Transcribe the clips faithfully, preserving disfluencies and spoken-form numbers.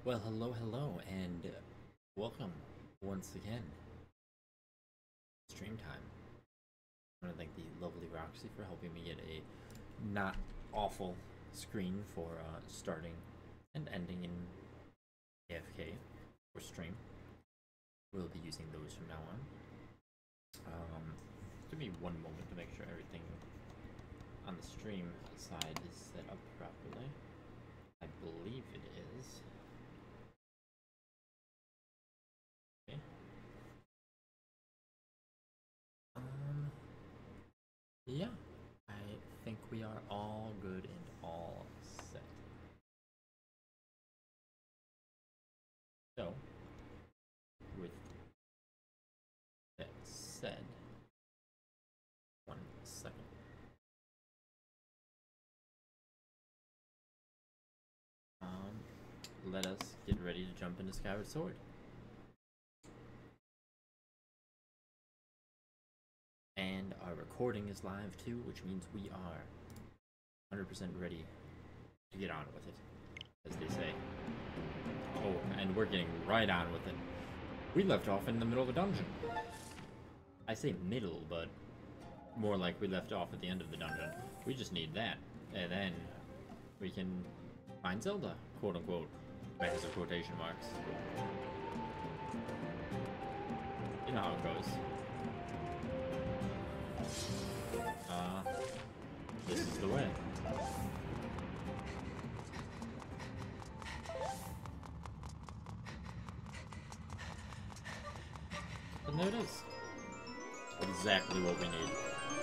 Well, hello, hello, and welcome once again. Stream time. I want to thank the lovely Roxy for helping me get a not awful screen for uh, starting and ending in A F K or stream. We'll be using those from now on. Um, give me one moment to make sure everything on the stream side is set up properly. I believe it is. Okay. Um, yeah, I think we are all good and all set. So, with that said, one second. Um, let us get ready to jump into Skyward Sword. And our recording is live too, which means we are one hundred percent ready to get on with it, as they say. Oh, and we're getting right on with it. We left off in the middle of a dungeon. I say middle, but more like we left off at the end of the dungeon. We just need that, and then we can find Zelda, quote unquote. That has a quotation marks. You know how it goes. Uh, this is the way. And there it is. Exactly what we need.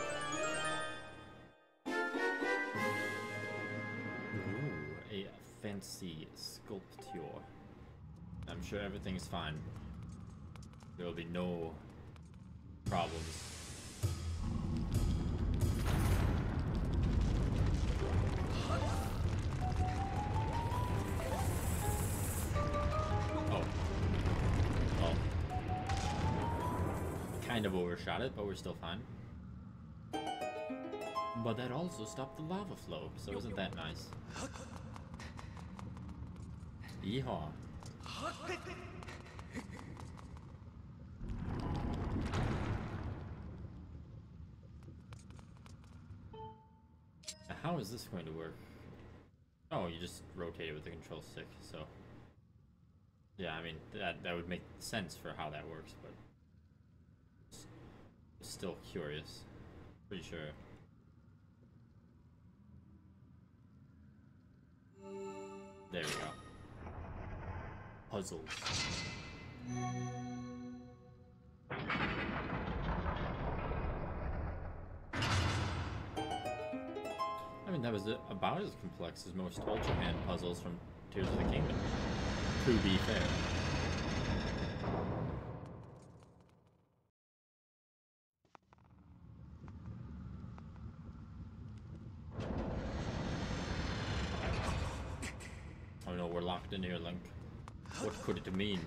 Ooh, a fancy sculpture. I'm sure everything's fine. There will be no problems. Kind of overshot it, but we're still fine. But that also stopped the lava flow, so isn't that nice? Yeehaw. Now, how is this going to work? Oh, you just rotate it with the control stick, so... Yeah, I mean, that, that would make sense for how that works, but... Still curious. Pretty sure. There we go. Puzzles. I mean, that was about as complex as most Ultra Hand puzzles from Tears of the Kingdom. To be fair. Oh no, we're locked in here, Link. What could it mean?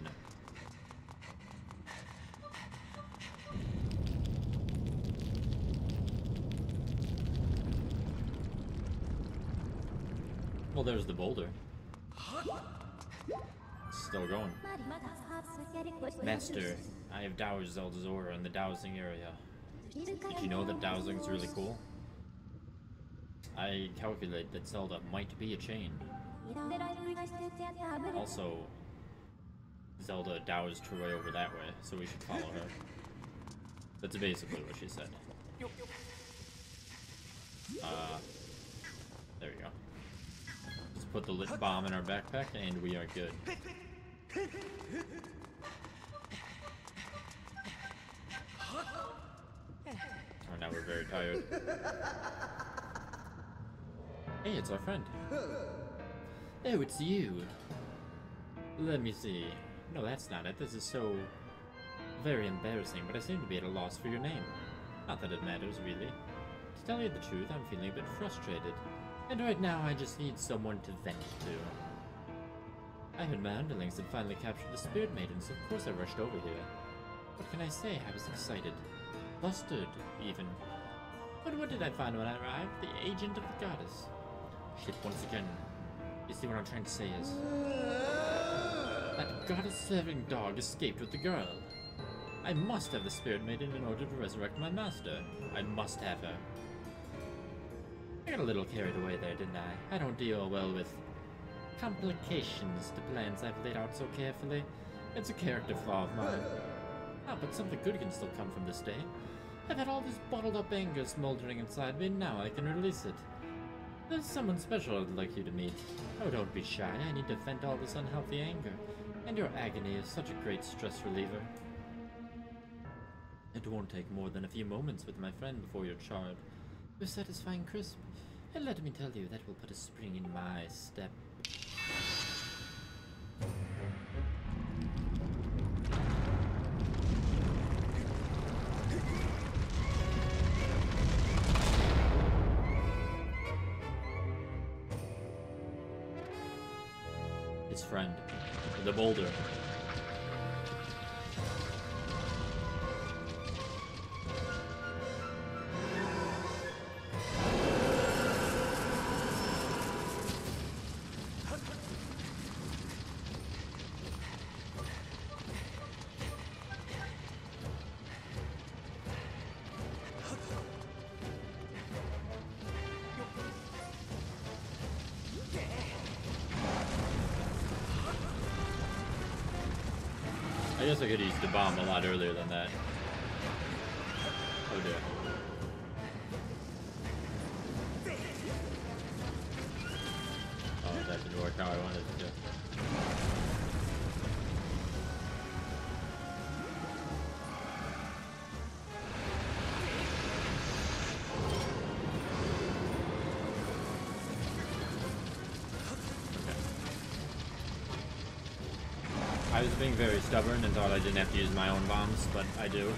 Well, there's the boulder. Still going. Master, I have doused Zelda's aura in the dowsing area. Did you know that dowsing's really cool? I calculate that Zelda might be a chain. Also, Zelda doused her way over that way, so we should follow her. That's basically what she said. Uh, there we go. Just put the lit bomb in our backpack and we are good. Oh, now we're very tired. Hey, it's our friend. Oh, it's you. Let me see. No, that's not it. This is so very embarrassing, but I seem to be at a loss for your name. Not that it matters, really. To tell you the truth, I'm feeling a bit frustrated. And right now, I just need someone to vent to. I heard my underlings had finally captured the Spirit Maidens. Of course I rushed over here. What can I say? I was excited. Flustered, even. But what did I find when I arrived? The agent of the goddess. Shit, once again. You see what I'm trying to say is... That goddess-serving dog escaped with the girl. I must have the Spirit Maiden in order to resurrect my master. I must have her. I got a little carried away there, didn't I? I don't deal well with complications to plans I've laid out so carefully. It's a character flaw of mine. Ah, but something good can still come from this day. I've had all this bottled-up anger smoldering inside me, and now I can release it. There's someone special I'd like you to meet. Oh, don't be shy. I need to vent all this unhealthy anger. And your agony is such a great stress reliever. It won't take more than a few moments with my friend before you're charred. You're satisfying crisp. And let me tell you, that will put a spring in my step. His friend, the boulder. I guess I could use the bomb a lot earlier than that. Oh dear. Oh, that didn't work how I wanted it to. I was being very stubborn and thought I didn't have to use my own bombs, but I do.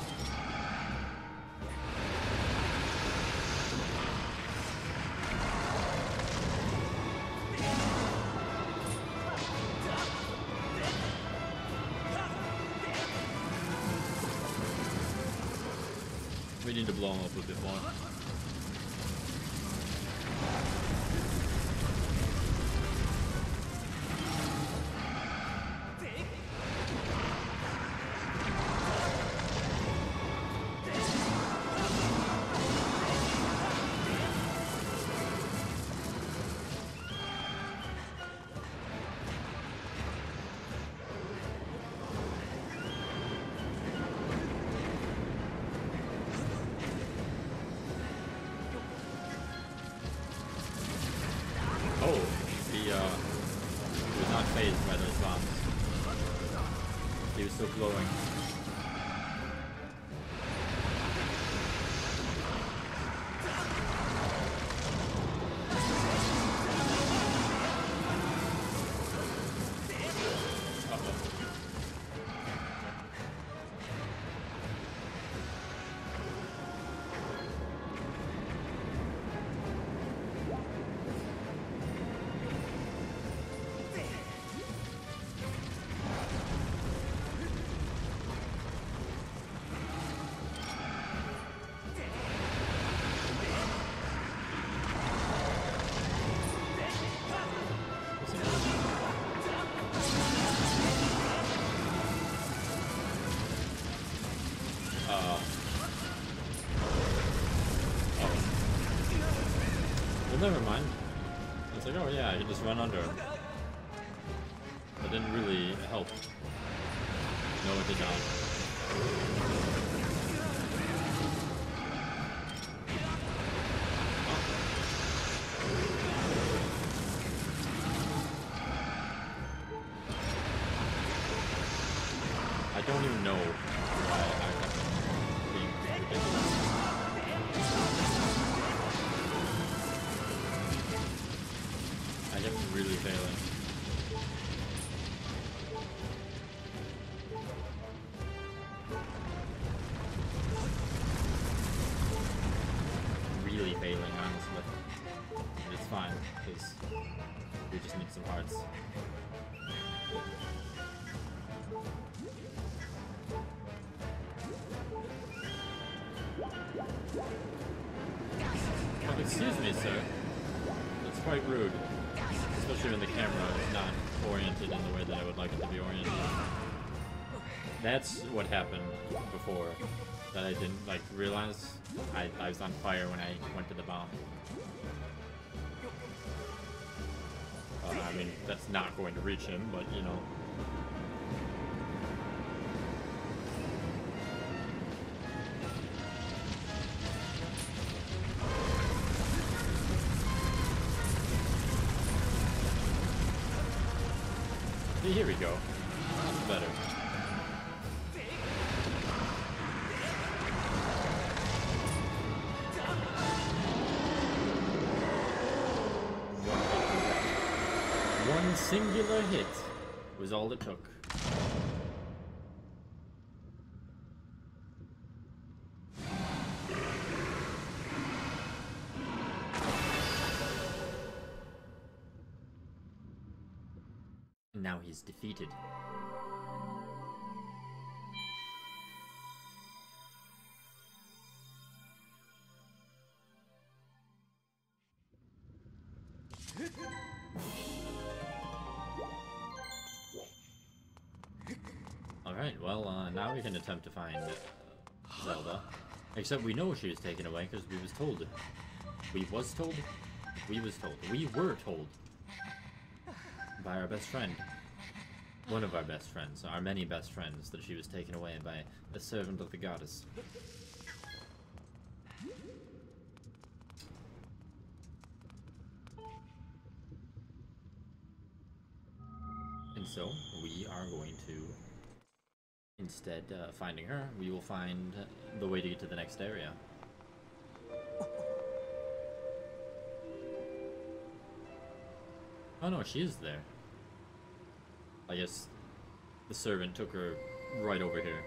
We need to blow him up a bit more. So glowing. Never mind. It's like, oh yeah, I can just run under him. That didn't really help. No, it did not. I don't even know why I kept being ridiculous. I kept really failing. Really failing, honestly. And it's fine, because we just need some hearts. Oh, excuse me, sir. That's quite rude. Especially especially when the camera is not oriented in the way that I would like it to be oriented. That's what happened before, that I didn't like realize I, I was on fire when I went to the bomb. Uh, I mean, that's not going to reach him, but you know. See, here we go. That's better. One singular hit was all it took. And now he's defeated. Alright, well, uh, now we can attempt to find Zelda. Except we know she was taken away because we was told. We was told? We was told. We were told. By our best friend. One of our best friends. Our many best friends, that she was taken away by a servant of the goddess. And so, we are going to, instead uh, finding her, we will find the way to get to the next area. Oh no, she is there. I guess the servant took her right over here.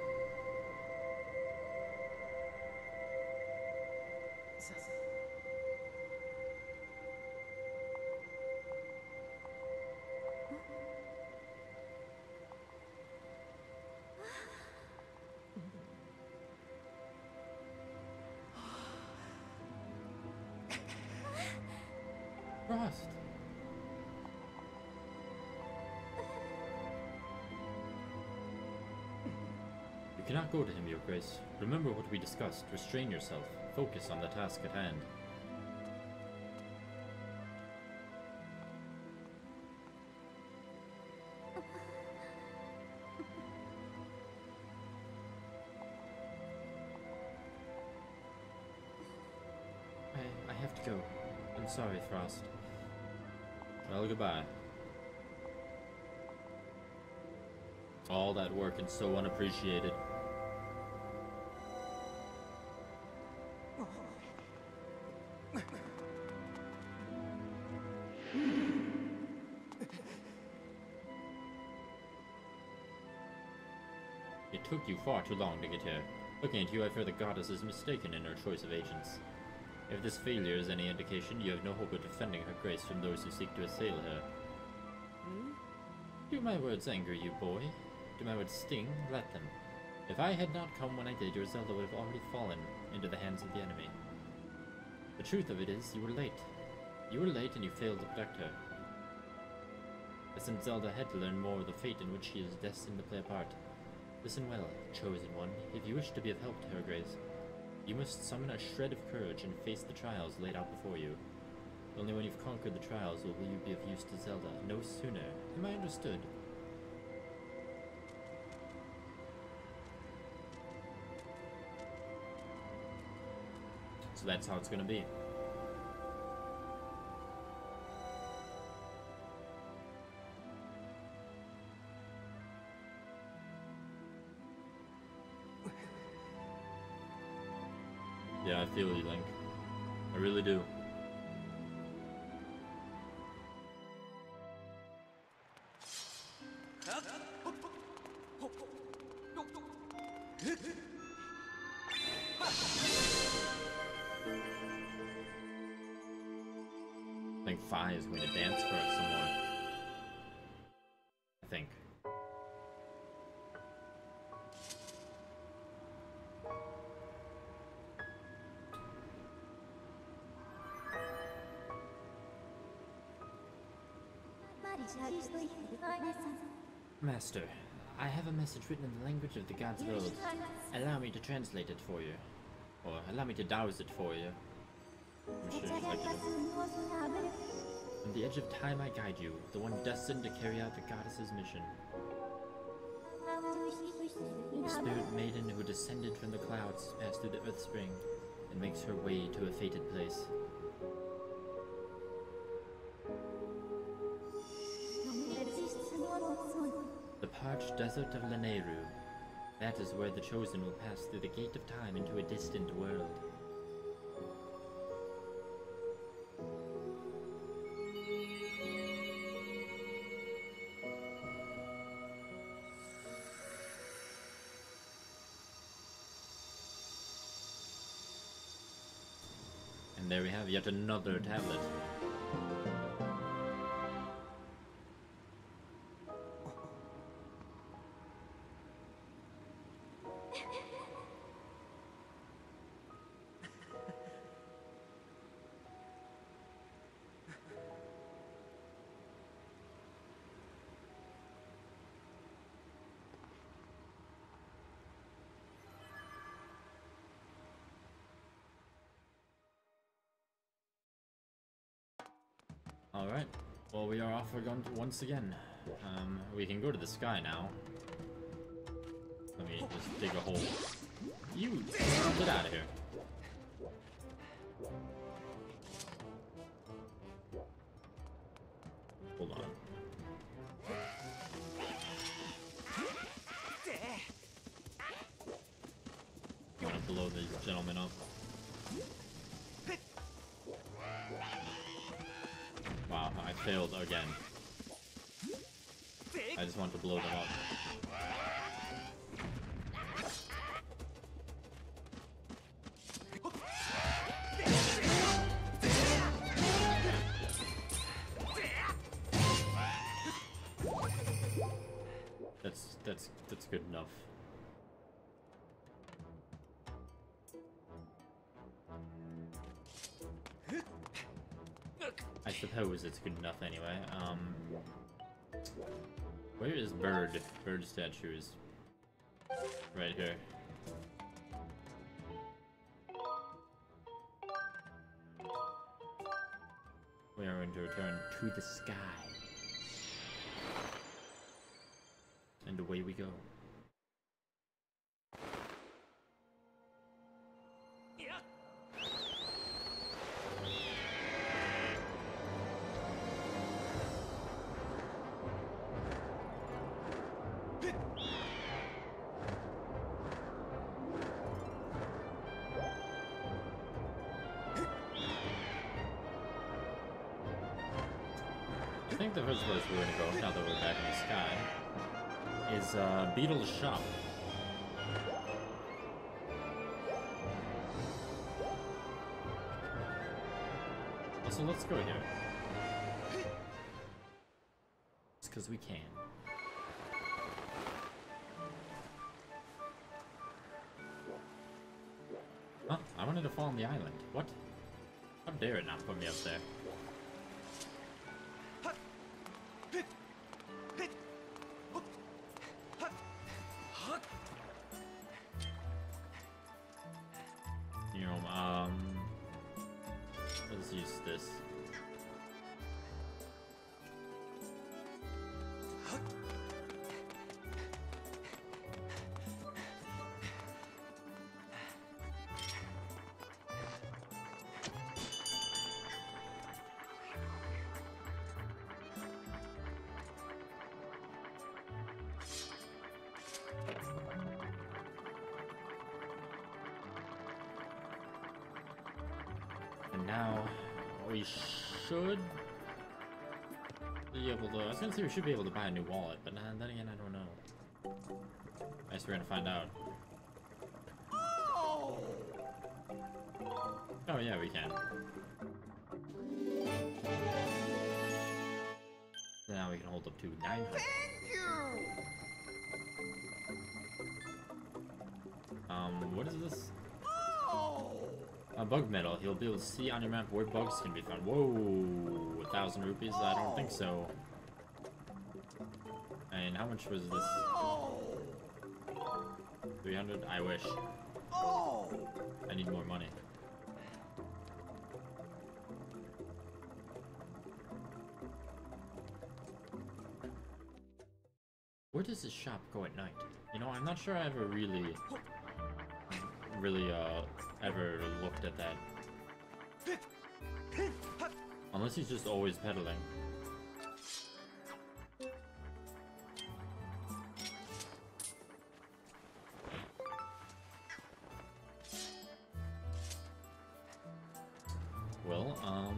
Frost. You cannot go to him, Your Grace. Remember what we discussed. Restrain yourself. Focus on the task at hand. I, I have to go. I'm sorry, Frost. Well, goodbye. All that work and so unappreciated. It took you far too long to get here. Looking at you, I fear the goddess is mistaken in her choice of agents. If this failure is any indication, you have no hope of defending her grace from those who seek to assail her. Hmm? Do my words anger you, boy? Do my words sting? Let them. If I had not come when I did, your Zelda would have already fallen into the hands of the enemy. The truth of it is, you were late. You were late and you failed to protect her. I sent Zelda ahead to learn more of the fate in which she is destined to play a part. Listen well, chosen one. If you wish to be of help to her grace, you must summon a shred of courage and face the trials laid out before you. Only when you've conquered the trials will you be of use to Zelda. No sooner. Am I understood? So that's how it's gonna be. Yeah, I feel you, Link. I really do. I think Fi is going to dance for us some more. I think. Master, I have a message written in the language of the gods of old. Allow me to translate it for you. Or allow me to douse it for you. I'm sure you'd like to know. On the edge of time I guide you, the one destined to carry out the goddess's mission. The spirit maiden who descended from the clouds passed through the earth spring and makes her way to a fated place. The parched desert of Lanayru. That is where the chosen will pass through the gate of time into a distant world. And there we have yet another tablet. Alright, well we are off again once again. Um, we can go to the sky now. Let me just dig a hole. You, get out of here. Hold on. I'm gonna blow these gentlemen up. Wow, I failed again. I just want to blow them up. That's that's that's good enough. I suppose it's good enough anyway. Um, where is bird? Bird statues. Right here. We are going to return to the sky. And away we go. I think the first place we're gonna go, now that we're back in the sky, is uh, Beetle's shop. So let's go here. Just because we can. Huh? I wanted to fall on the island. What? How dare it not put me up there? You know, um... let's use this. And now we should be able to. I was gonna say we should be able to buy a new wallet, but then again, I don't know. I guess we're gonna find out. Oh yeah, we can. So now we can hold up to nine hundred. Thank you. Um, what is this? A bug medal. You'll be able to see on your map where bugs can be found. Whoa, a thousand rupees? I don't think so. And how much was this? three hundred? I wish. I need more money. Where does this shop go at night? You know, I'm not sure I ever really, really, uh, ever looked at that. Unless he's just always pedaling. Well, um...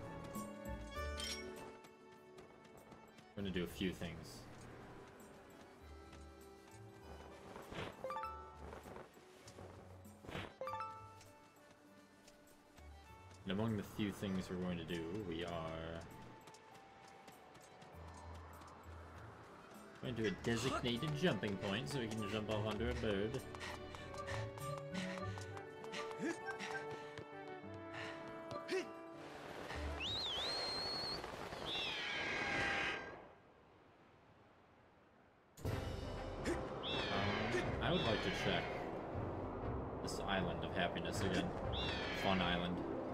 I'm gonna do a few things. And among the few things we're going to do, we are going to do a designated jumping point so we can jump off onto a bird. Um, I would like to check this island of happiness again. Fun island.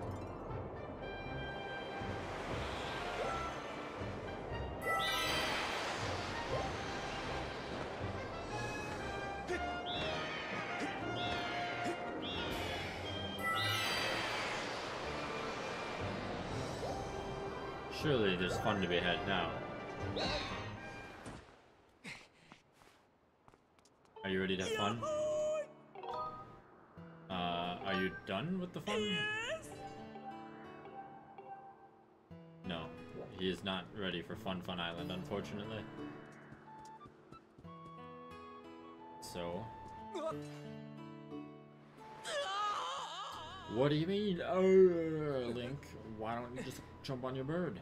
Surely there's fun to be had now. Are you ready to have fun? Uh, are you done with the fun? No, he is not ready for Fun Fun Island, unfortunately. So... What do you mean? Oh, Link, why don't you just jump on your bird?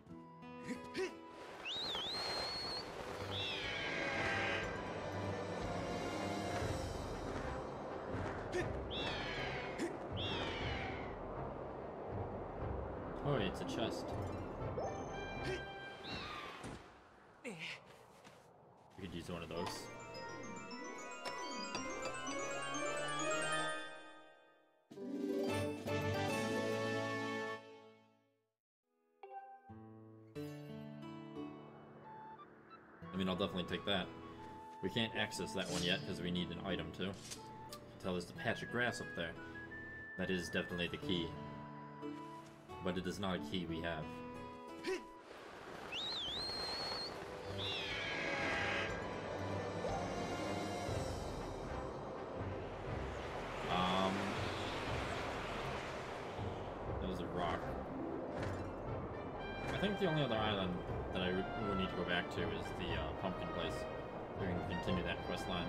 Oh, it's a chest. We could use one of those. I mean, I'll definitely take that. We can't access that one yet because we need an item to. Tell there's a patch of grass up there. That is definitely the key. But it is not a key we have. Um, that was a rock. I think the only other island that I would need to go back to is the uh, pumpkin place. We can continue that quest line.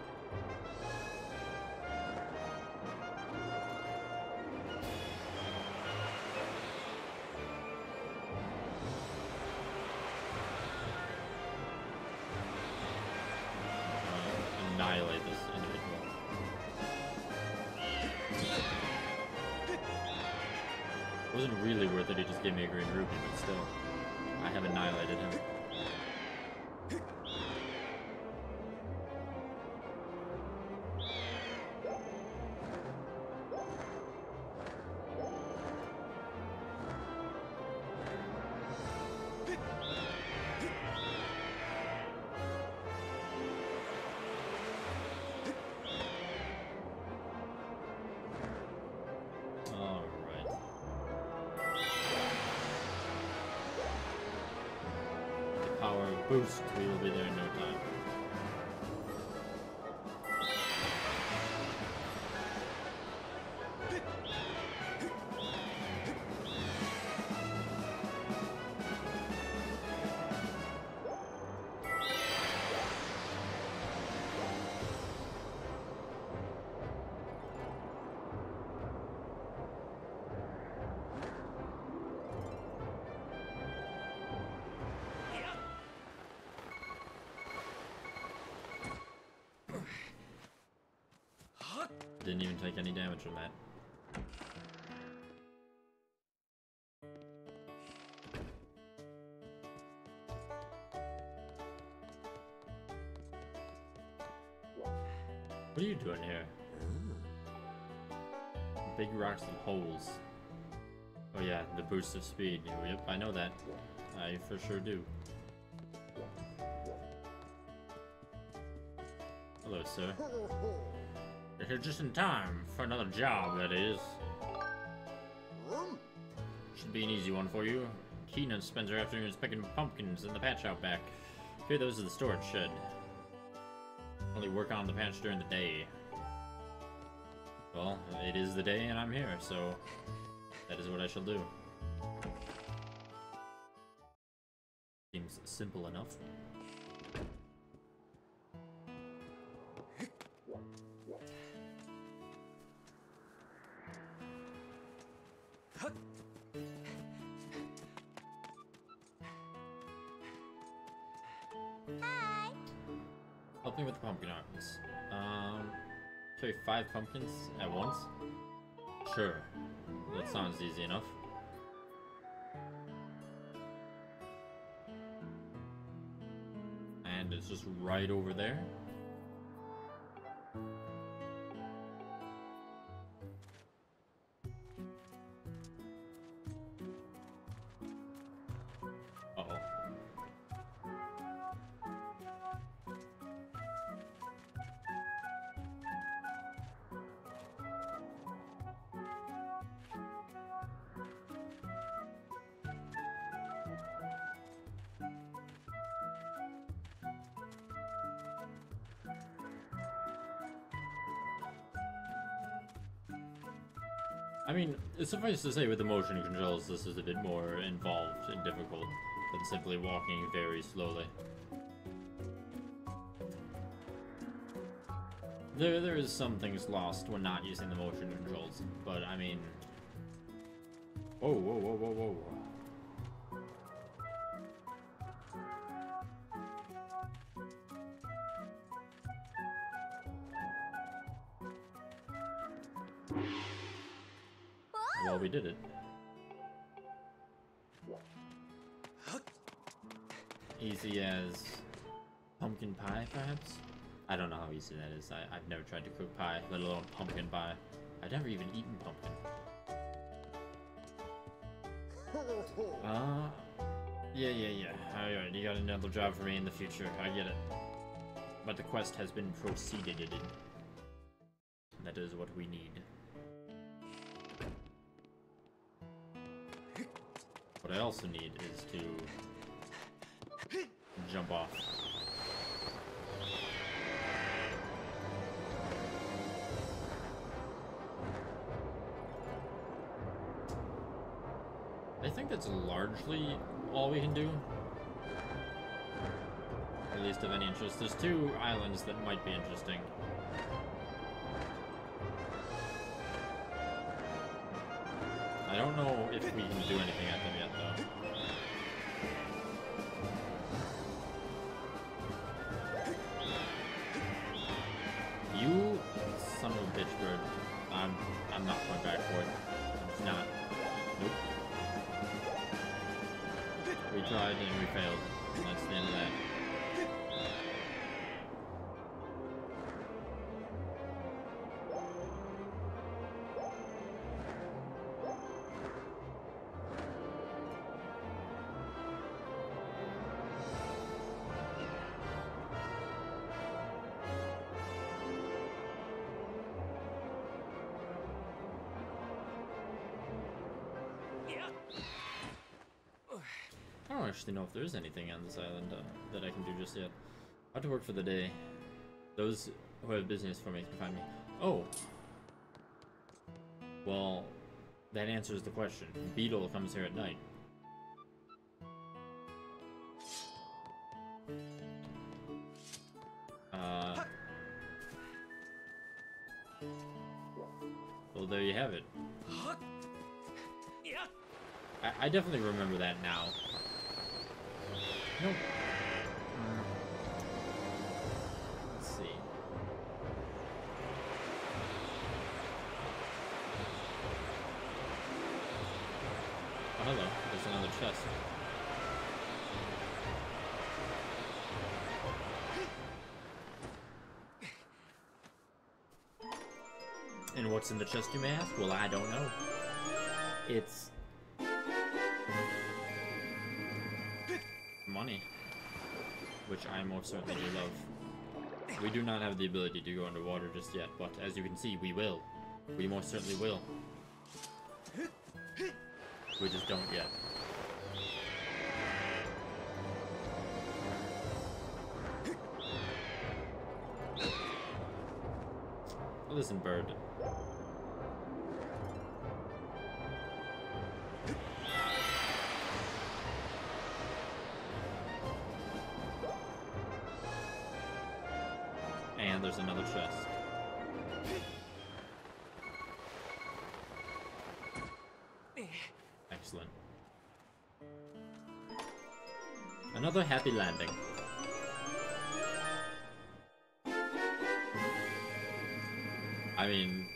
Uh, annihilate this individual. It wasn't really worth it, he just gave me a green ruby, but still. I have annihilated him. Boost, we will be there in no time. Didn't even take any damage from that. What are you doing here? Big rocks and holes. Oh yeah, the boost of speed. Yep, I know that. I for sure do. Hello, sir. You're here just in time for another job, that is. Should be an easy one for you. Keenan spends her afternoons picking pumpkins in the patch out back. Here, those are the storage shed. Only work on the patch during the day. Well, it is the day and I'm here, so that is what I shall do. Seems simple enough. Hi. Help me with the pumpkin arms. Um, carry five pumpkins at once? Sure. That sounds easy enough. And it's just right over there. Uh-oh. I mean, it's suffice to say with the motion controls, this is a bit more involved and difficult than simply walking very slowly. There, there is some things lost when not using the motion controls, but I mean... Whoa, whoa, whoa, whoa, whoa. Well, we did it. Easy as pumpkin pie, perhaps? I don't know how easy that is. I, I've never tried to cook pie, let alone pumpkin pie. I've never even eaten pumpkin. Uh, yeah, yeah, yeah. Alright, you got another job for me in the future. I get it. But the quest has been proceeded. That is what we need. What I also need is to jump off. I think that's largely all we can do. At least of any interest. There's two islands that might be interesting. I don't know if we can do anything at them yet, though. You son of a bitch, bird. I'm I'm not going back for it. I'm just not. Nope. We tried and we failed. And that's the end of that. I don't actually know if there is anything on this island uh, that I can do just yet. I have to work for the day. Those who have business for me can find me. Oh! Well, that answers the question. Beetle comes here at night. Uh... Well, there you have it. I, I definitely remember that now. Nope. Mm. Let's see. Oh, hello. There's another chest. And what's in the chest, you may ask? Well, I don't know. It's... money. Which I most certainly do love. We do not have the ability to go underwater just yet, but as you can see, we will. We most certainly will. We just don't yet. Listen, bird. And there's another chest. Excellent. Another happy landing. I mean,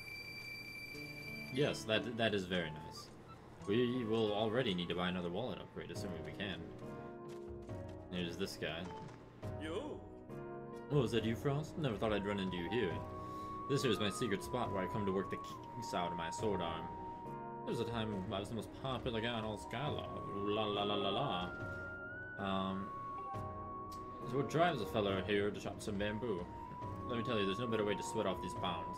yes, that that is very nice. We will already need to buy another wallet upgrade, assuming we can. There's this guy. Yo. Oh, is that you, Frost? Never thought I'd run into you here. This here is my secret spot where I come to work the kinks out of my sword arm. There was a time I was the most popular guy on all Skyward. La la la la la. Um, so what drives a fella here to chop some bamboo? Let me tell you, there's no better way to sweat off these pounds.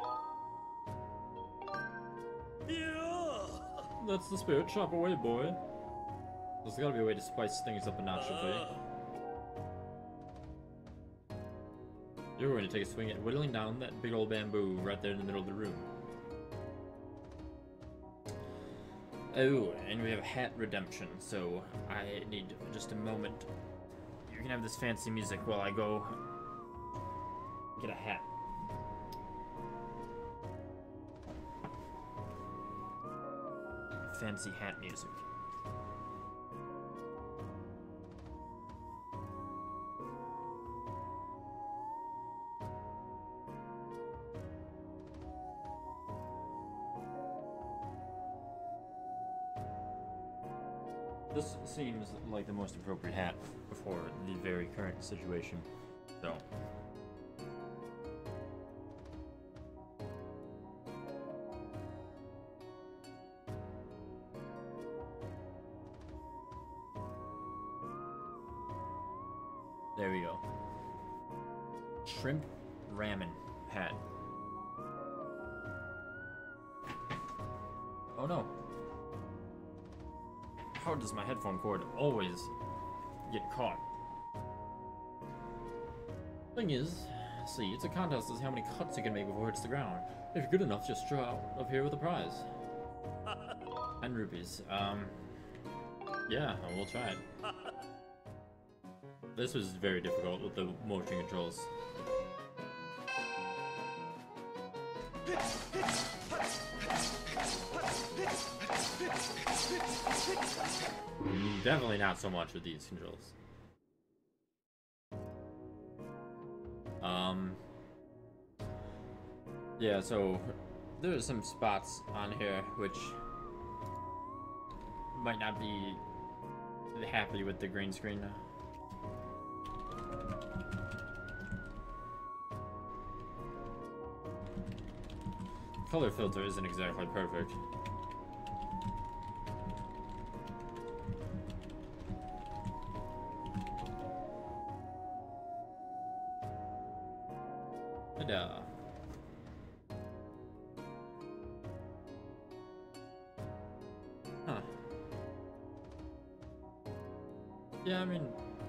Yeah. That's the spirit. Chop away, boy. There's gotta be a way to spice things up a notch, uh. You're going to take a swing at whittling down that big old bamboo right there in the middle of the room. Oh, and we have hat redemption, so I need just a moment. You can have this fancy music while I go get a hat. Fancy hat music. This seems like the most appropriate hat for the very current situation, so. There we go. Shrimp ramen hat. Oh no. How does my headphone cord always get caught? Thing is, see, it's a contest to see how many cuts you can make before it hits the ground. If you're good enough, just draw out of here with a prize. And rupees. Um, yeah, we'll try it. This was very difficult with the motion controls. Definitely not so much with these controls. Um. Yeah, so there are some spots on here which might not be happy with the green screen. Color filter isn't exactly perfect. Ta-da. Huh. Yeah, I mean,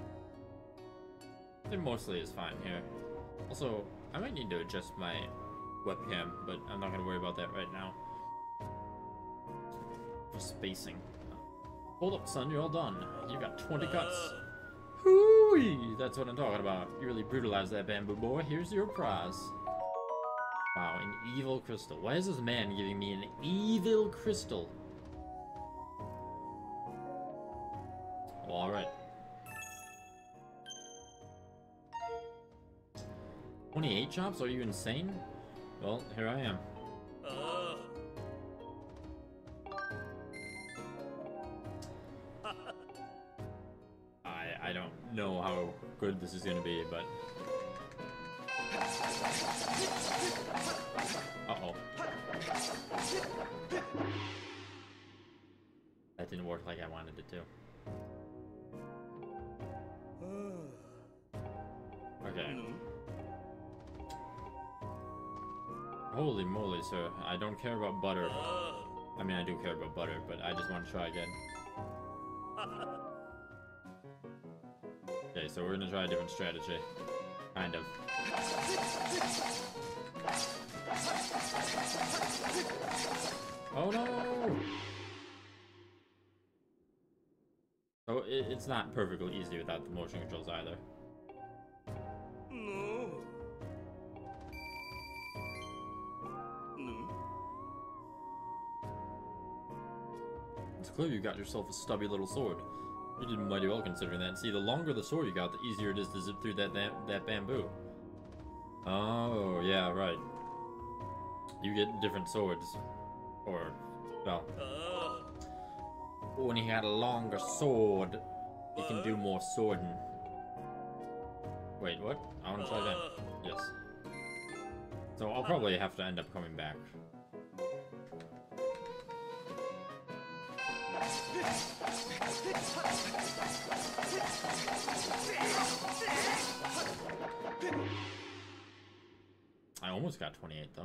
it mostly is fine here. Also, I might need to adjust my webcam, but I'm not gonna worry about that right now. For spacing. Hold up, son, you're all done. You got twenty cuts. Hooey! That's what I'm talking about. You really brutalized that bamboo boy. Here's your prize. Wow, an evil crystal. Why is this man giving me an evil crystal? Well, alright. twenty-eight chops? Are you insane? Well, here I am. Uh. I I don't know how good this is gonna be, but Uh-oh. That didn't work like I wanted it to. Okay. Holy moly, sir. I don't care about butter. I mean, I do care about butter, but I just want to try again. Okay, so we're gonna try a different strategy. Kind of. Oh no! So it, it's not perfectly easy without the motion controls either. No. No. It's clear you got yourself a stubby little sword. You did mighty well considering that. See, the longer the sword you got, the easier it is to zip through that that, that bamboo. Oh, yeah, right. You get different swords. Or, well... when he had a longer sword, he can do more swording. Wait, what? I want to try that. Yes. So I'll probably have to end up coming back. I almost got twenty-eight though.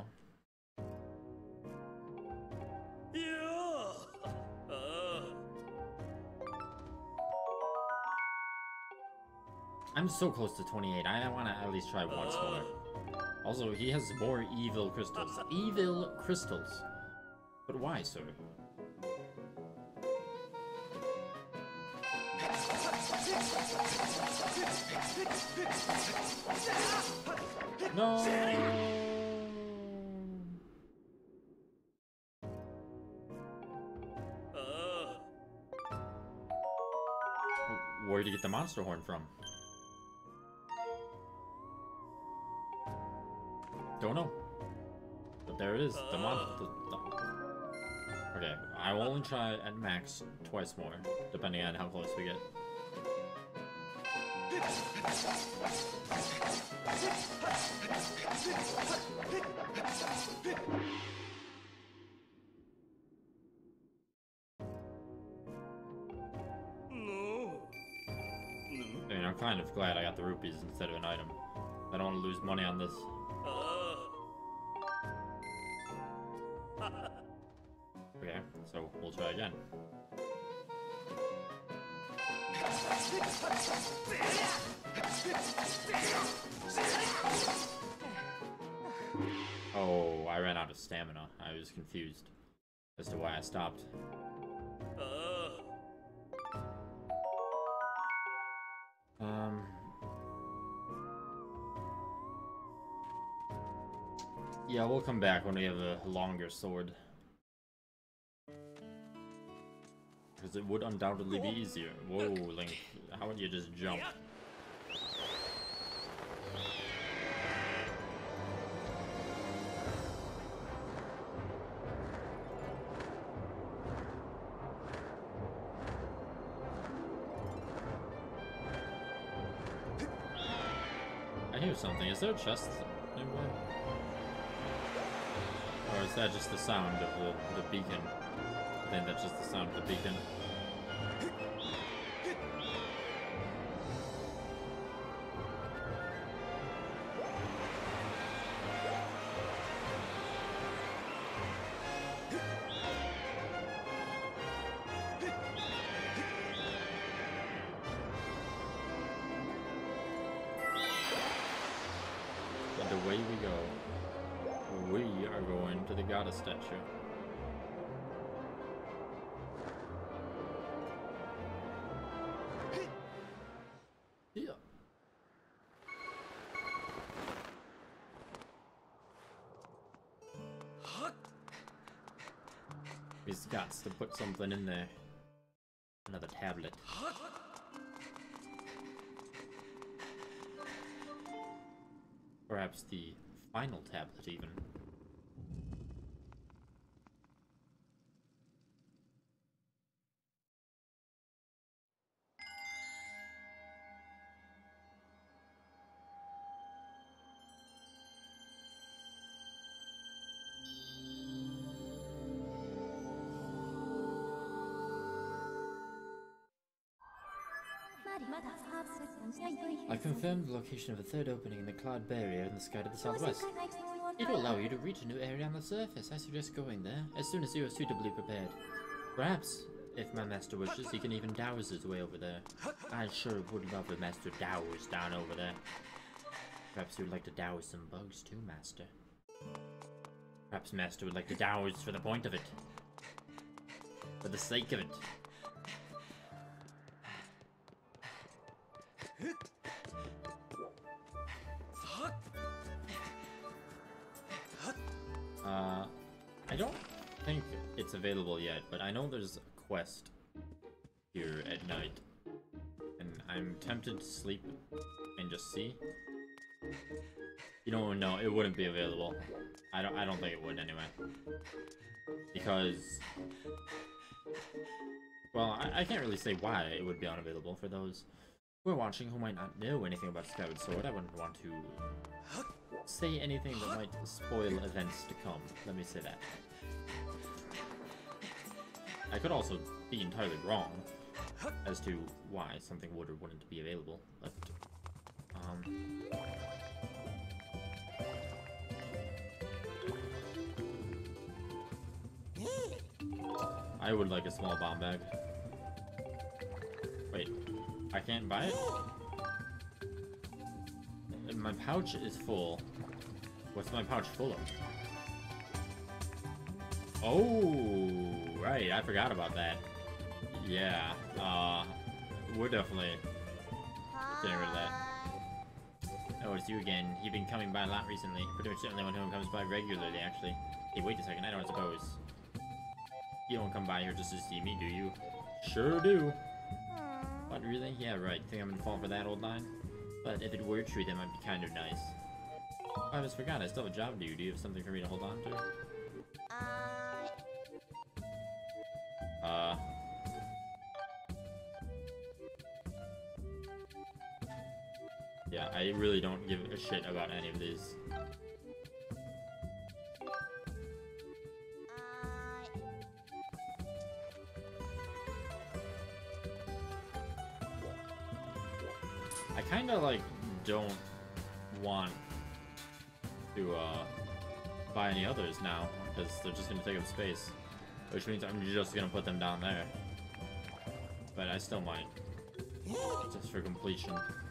I'm so close to twenty-eight. I want to at least try once more. Also, he has more evil crystals. Evil crystals. But why, sir? No. Where did you get the monster horn from? Don't know. But there it is. The mon- the, the... Okay, I will only try at max twice more, depending on how close we get. No. I mean, I'm kind of glad I got the rupees instead of an item. I don't want to lose money on this. Okay, so we'll try again. Oh, I ran out of stamina. I was confused as to why I stopped. Um... Yeah, we'll come back when we have a longer sword. Because it would undoubtedly be easier. Whoa, Link, how would you just jump? I hear something. Is there a chest nearby? Or is that just the sound of the, the beacon? I think that's just the sound of the beacon. And away we go. We are going to the goddess statue. Yeah. He's got to put something in there. Another tablet. Perhaps the final tablet, even. I've confirmed the location of a third opening in the cloud barrier in the sky to the southwest. It will allow you to reach a new area on the surface. I suggest going there as soon as you are suitably prepared. Perhaps, if my master wishes, he can even douse his way over there. I sure would love a master douse down over there. Perhaps you would like to douse some bugs too, master. Perhaps master would like to douse for the point of it. For the sake of it. Uh, I don't think it's available yet, but I know there's a quest here at night. And I'm tempted to sleep and just see. You know, no, it wouldn't be available. I don't I don't think it would anyway. Because well, I, I can't really say why it would be unavailable for those who are watching who might not know anything about Skyward Sword. I wouldn't want to say anything that might spoil events to come. Let me say that. I could also be entirely wrong as to why something would or wouldn't be available, but um I would like a small bomb bag. Wait, I can't buy it? My pouch is full. What's my pouch full of? Oh, right, I forgot about that. Yeah, uh, we're definitely getting rid of that. Oh, it's you again. You've been coming by a lot recently. Pretty much the only one who comes by regularly, actually. Hey, wait a second, I don't suppose. You don't come by here just to see me, do you? Sure do. What, really? Yeah, right. Think I'm gonna fall for that old line? But if it were true, that might be kind of nice. Oh, I just forgot, I still have a job to do. Do you have something for me to hold on to? Uh... Yeah, I really don't give a shit about any of these. I kinda, like, don't want to, uh, buy any others now, because they're just gonna take up space. Which means I'm just gonna put them down there. But I still might. Just for completion.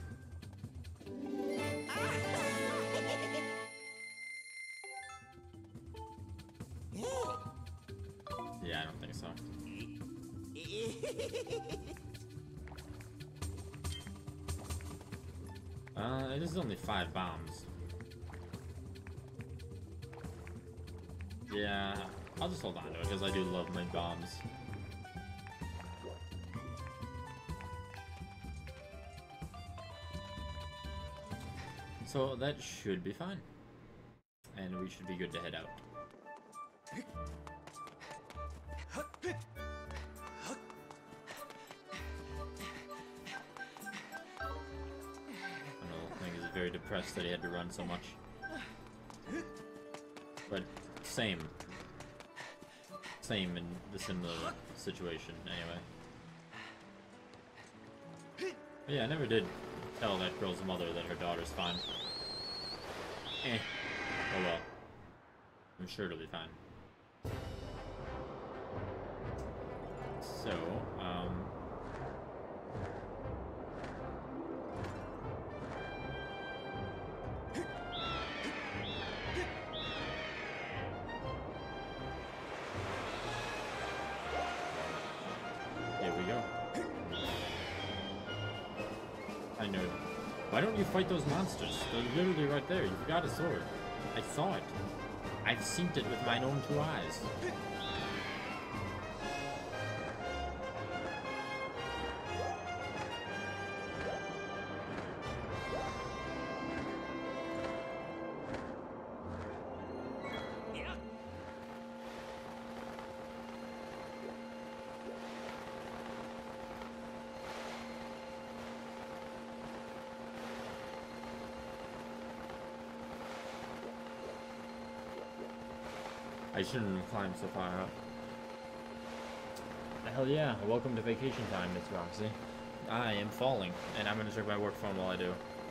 Yeah, I don't think so. Uh, this is only five bombs. Yeah, I'll just hold on to it because I do love my bombs. So that should be fine. And we should be good to head out. Very depressed that he had to run so much. But same. Same in the similar situation, anyway. But yeah, I never did tell that girl's mother that her daughter's fine. Eh. Oh well. I'm sure it'll be fine. So, um... I know. Why don't you fight those monsters? They're literally right there. You forgot a sword. I saw it. I've seen it with mine own two eyes. I shouldn't have climbed so far up. Hell yeah, welcome to vacation time, Miss Roxy. I am falling, and I'm gonna check my work phone while I do.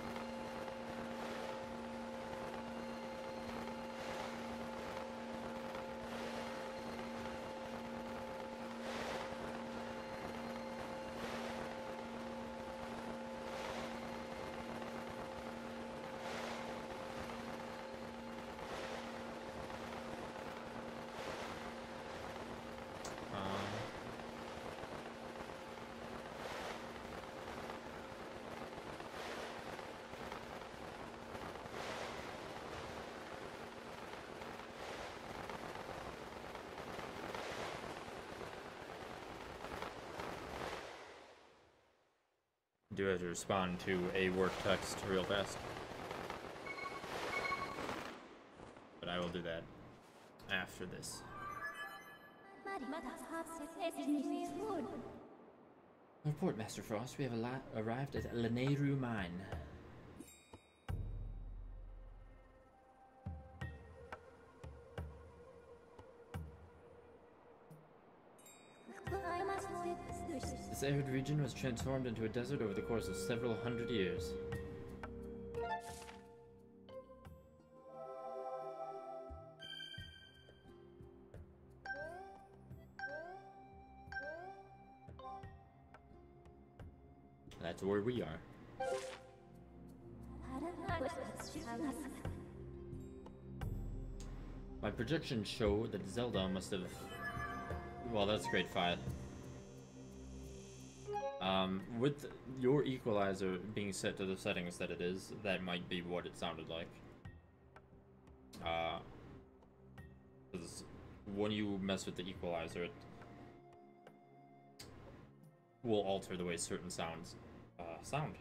Do have to respond to a work text real fast. But I will do that after this. Report, Master Frost. We have arrived at Lanayru Mine. This arid region was transformed into a desert over the course of several hundred years. That's where we are. My projections show that Zelda must have... Well, that's grade five. Um, with your equalizer being set to the settings that it is, that might be what it sounded like. Uh, because when you mess with the equalizer, it will alter the way certain sounds uh, sound.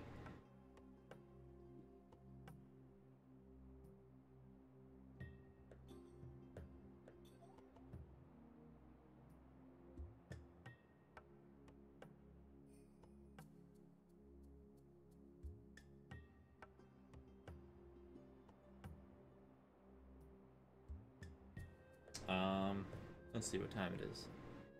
Um, let's see what time it is.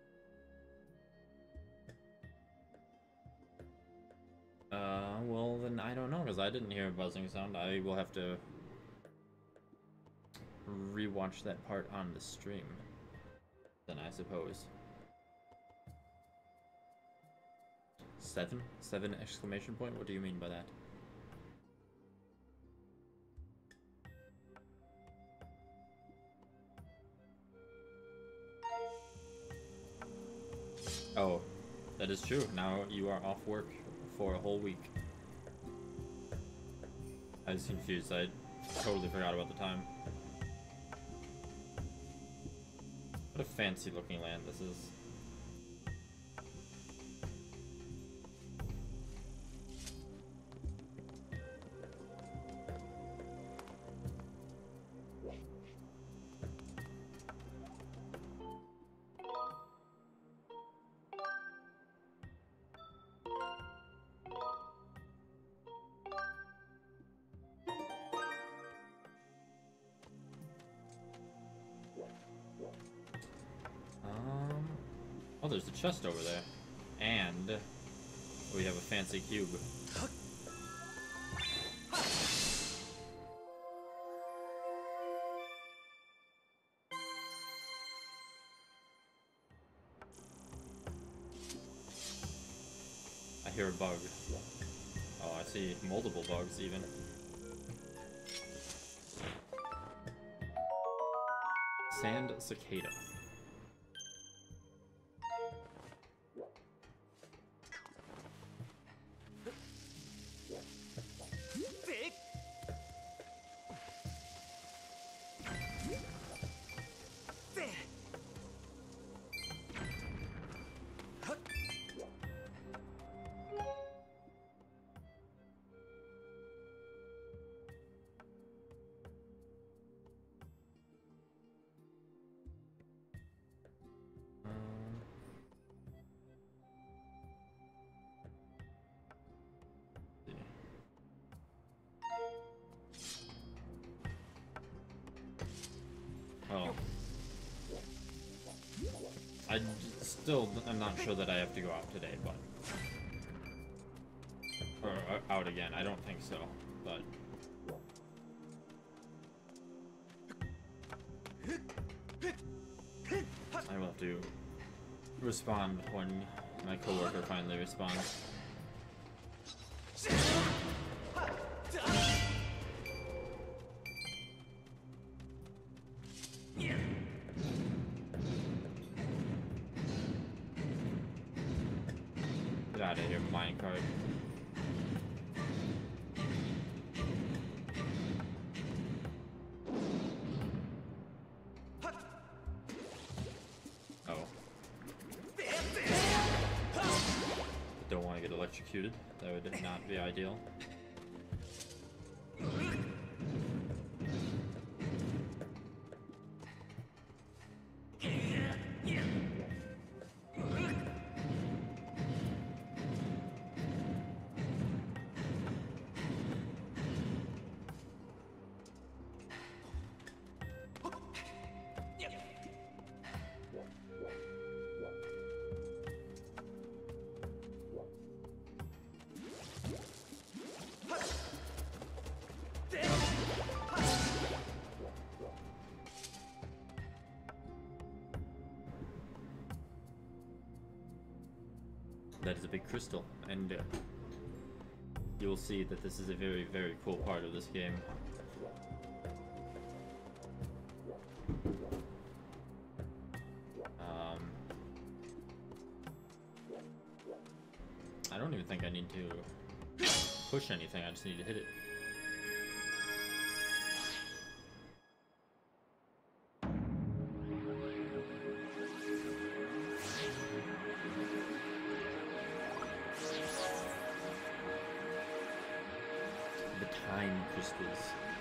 Uh, well then I don't know, because I didn't hear a buzzing sound. I will have to rewatch that part on the stream, then I suppose. Seven? Seven exclamation point? What do you mean by that? Oh, that is true. Now you are off work for a whole week. I was confused. I totally forgot about the time. What a fancy looking land this is. Oh, there's a chest over there. And we have a fancy cube. I hear a bug. Oh, I see multiple bugs even. Sand cicada. Oh. I still, I'm not sure that I have to go out today, but out again. I don't think so, but I will have to respond when my coworker finally responds. Get out of here, minecart. Don't want to get electrocuted. That would not be ideal. That is a big crystal, and uh, you will see that this is a very, very cool part of this game. Um, I don't even think I need to push anything, I just need to hit it. Time crystals.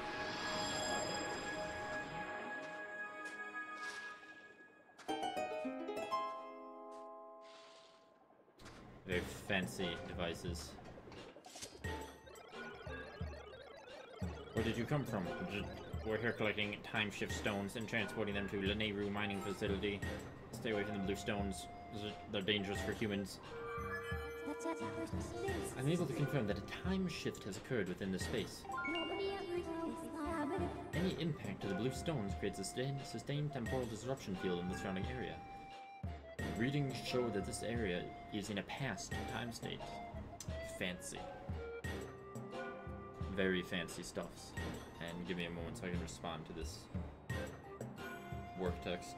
Very fancy devices. Where did you come from? We're here collecting time shift stones and transporting them to Lanayru mining facility. Stay away from the blue stones. They're dangerous for humans. I'm able to confirm that a time shift has occurred within the space. Any impact to the blue stones creates a sustained, sustained temporal disruption field in the surrounding area. Readings show that this area is in a past time state. Fancy. Very fancy stuffs. And give me a moment so I can respond to this work text.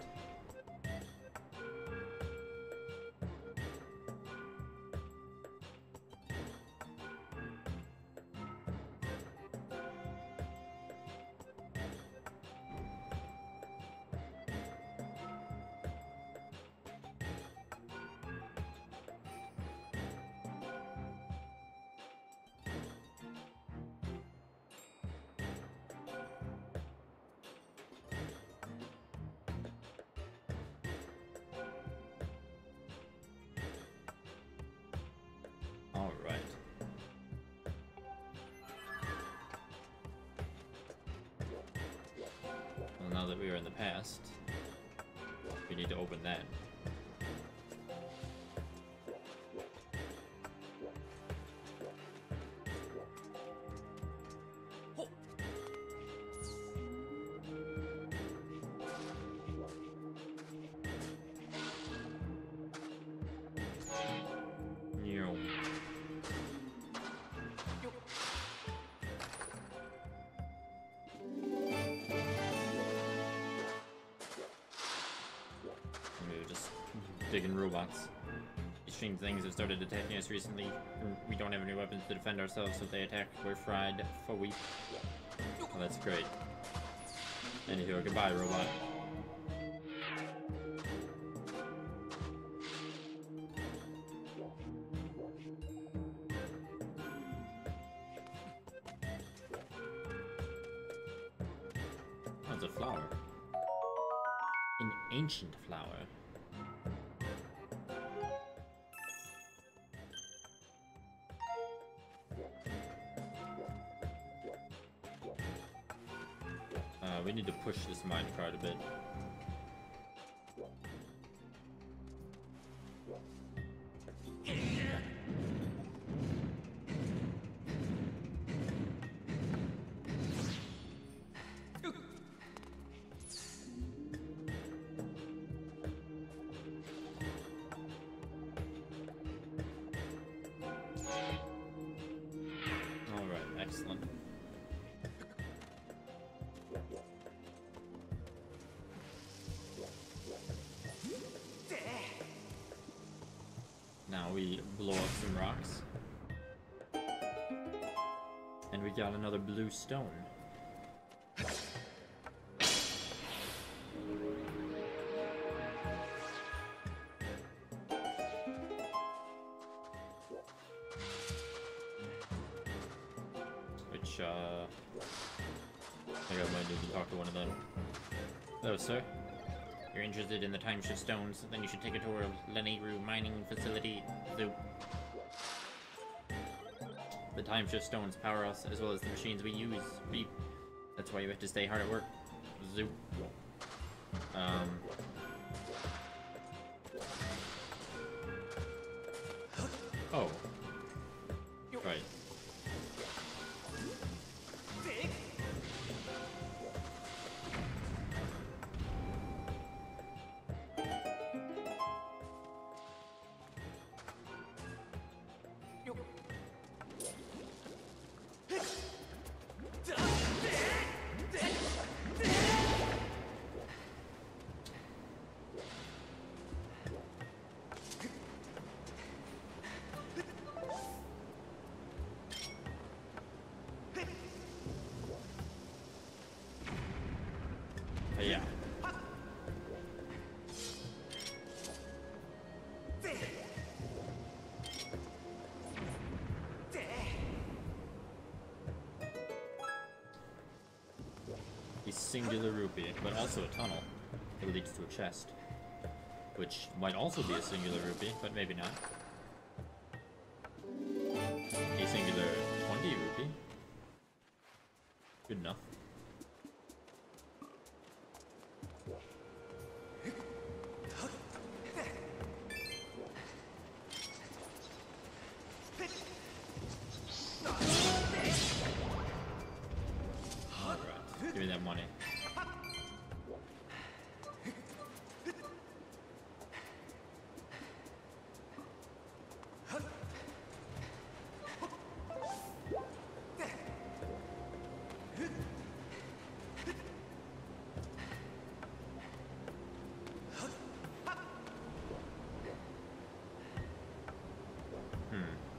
Now that we are in the past, we need to open that. Digging robots. These strange things have started attacking us recently. We don't have any weapons to defend ourselves, so if they attack, we're fried for weeks. Well, that's great. Anywho, goodbye, robot. Oh, it's a flower. An ancient flower. We need to push this minecart a bit. Excellent. Now we blow up some rocks. And we got another blue stone. Which, uh... I think I might need to talk to one of them. Hello, sir. You're interested in the time shift stones, then you should take a tour of Lenigru mining facility. Zoo. The time shift stones power us as well as the machines we use. Beep. That's why you have to stay hard at work. Zoo. Um. Oh. Right. Yeah. A singular rupee, but also a tunnel that leads to a chest, which might also be a singular rupee, but maybe not. A singular twenty rupee. Good enough. Give me that money. Hmm.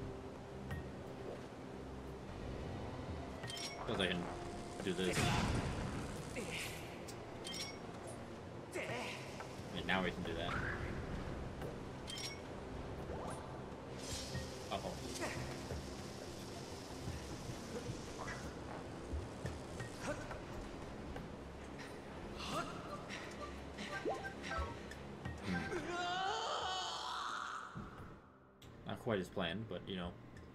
Because I can do this. Now we can do that. Uh-oh. Hmm. Not quite as planned, but you know.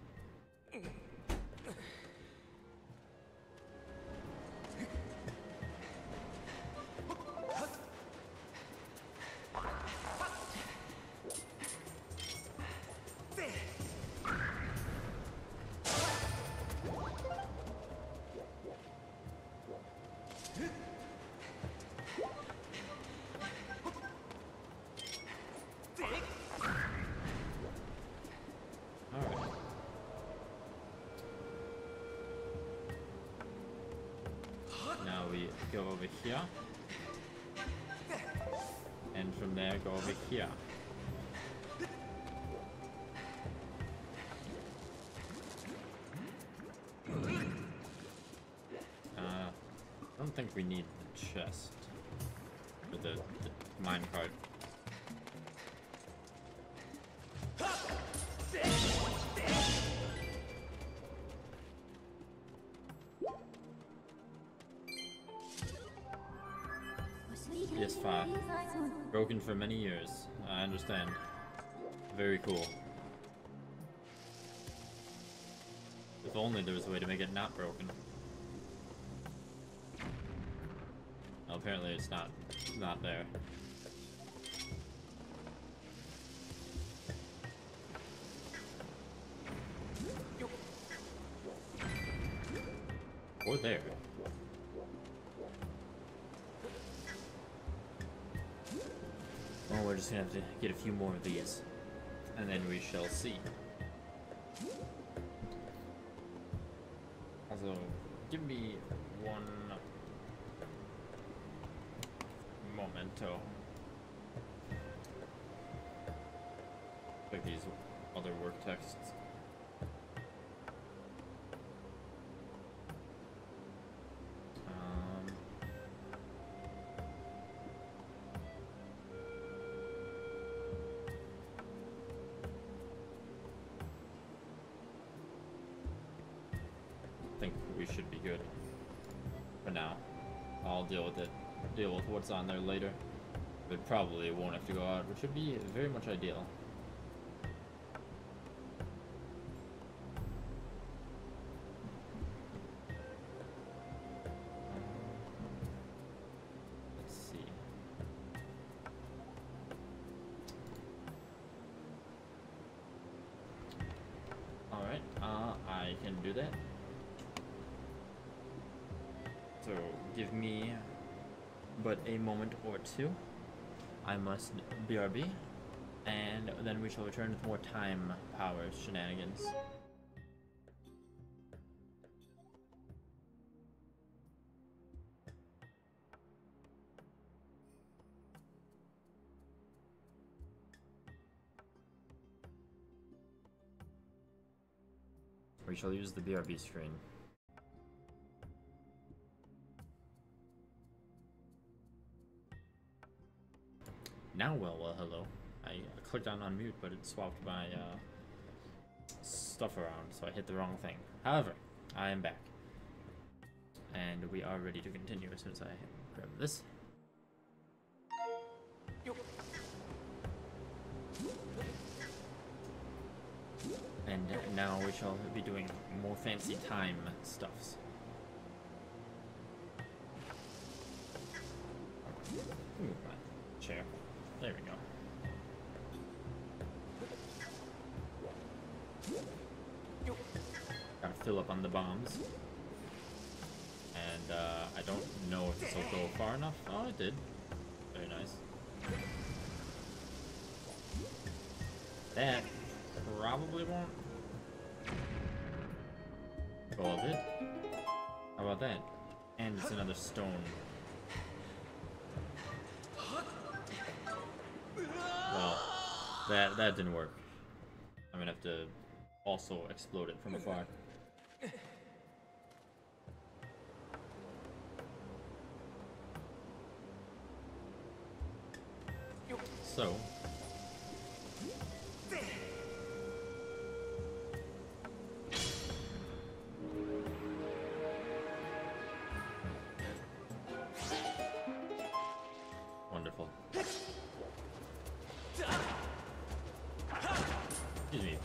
Go over here, and from there go over here. Uh, I don't think we need the chest for the, the minecart. Yes, Fa. Broken for many years. I understand. Very cool. If only there was a way to make it not broken. Well, apparently it's not not there. Or there. Well, we're just gonna have to get a few more of these, and then we shall see. Also, give me one momento. Like these other work texts. Um, I think we should be good for now. I'll deal with it. Deal with what's on there later. But probably won't have to go out, which would be very much ideal. Let's see. Alright, uh, I can do that. So, give me but a moment or two. I must B R B, and then we shall return with more time power shenanigans. We shall use the B R B screen. Now, well, well, hello. I clicked on unmute, but it swapped my uh, stuff around, so I hit the wrong thing. However, I am back. And we are ready to continue as soon as I grab this. And now we shall be doing more fancy time stuffs. Ooh, my chair. There we go. Gotta fill up on the bombs. And uh, I don't know if this will go far enough. Oh, it did. Very nice. That probably won't go a bit. How about that? And it's another stone. Well, that that didn't work. I'm gonna have to also explode it from afar. So, wonderful. Excuse me.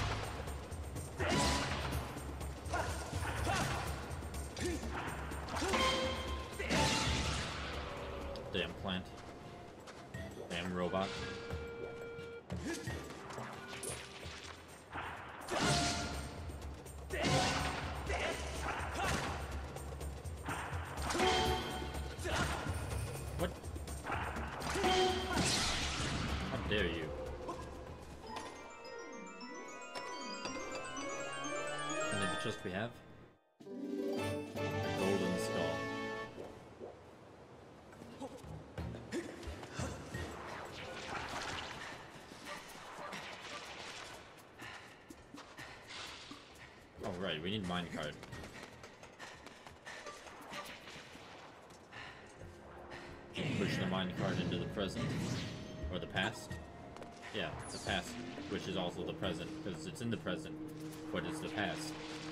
Damn plant. Damn robot. What? How dare you? And then the chest we have? A golden skull. Oh right, we need minecart. Push the minecart into the present. Or the past. Yeah, the past, which is also the present, because it's in the present, but it's the past.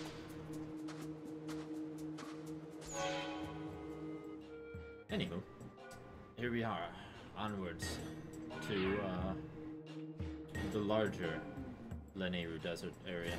Anywho, here we are, onwards to uh, the larger Lanayru Desert area.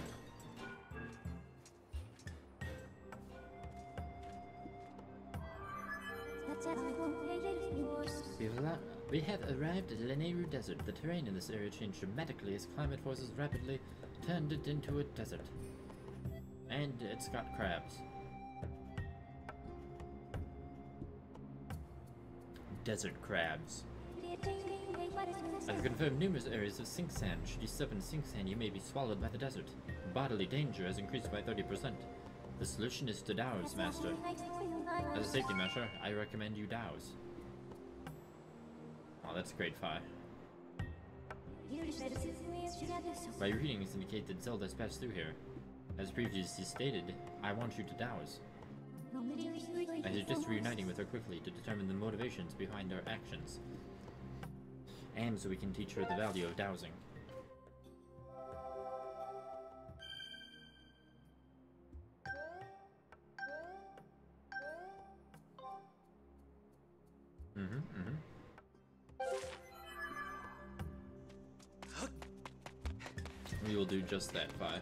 We've we have arrived at Lanayru Desert. The terrain in this area changed dramatically as climate forces rapidly turned it into a desert. And it's got crabs. Desert crabs. I've confirmed numerous areas of sink sand. Should you step in sink sand, you may be swallowed by the desert. Bodily danger has increased by thirty percent. The solution is to douse, Master. As a safety measure, I recommend you douse. Oh, that's great, Fi. My readings indicate that Zelda has passed through here. As previously stated, I want you to douse. I suggest reuniting with her quickly to determine the motivations behind our actions, and so we can teach her the value of dowsing. Mm-hmm, mm-hmm. We will do just that, Vi.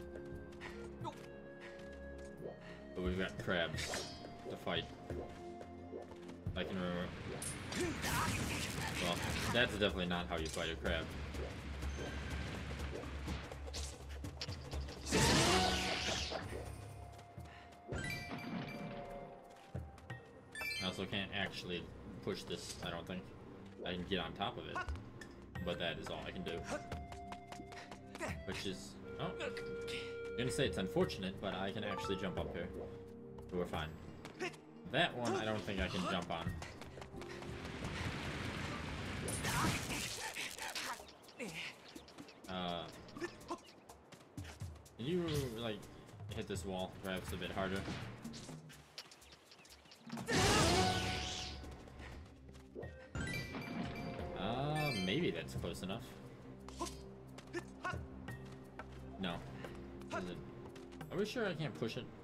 But we've got crabs to fight. I can remember. Well, that's definitely not how you fight a crab. I also can't actually push this, I don't think. I can get on top of it, but that is all I can do. Which is, oh, I'm gonna say it's unfortunate, but I can actually jump up here. So we're fine. That one, I don't think I can jump on. Uh, can you, like, hit this wall perhaps a bit harder? Uh, maybe that's close enough. No. Is it? Are we sure I can't push it?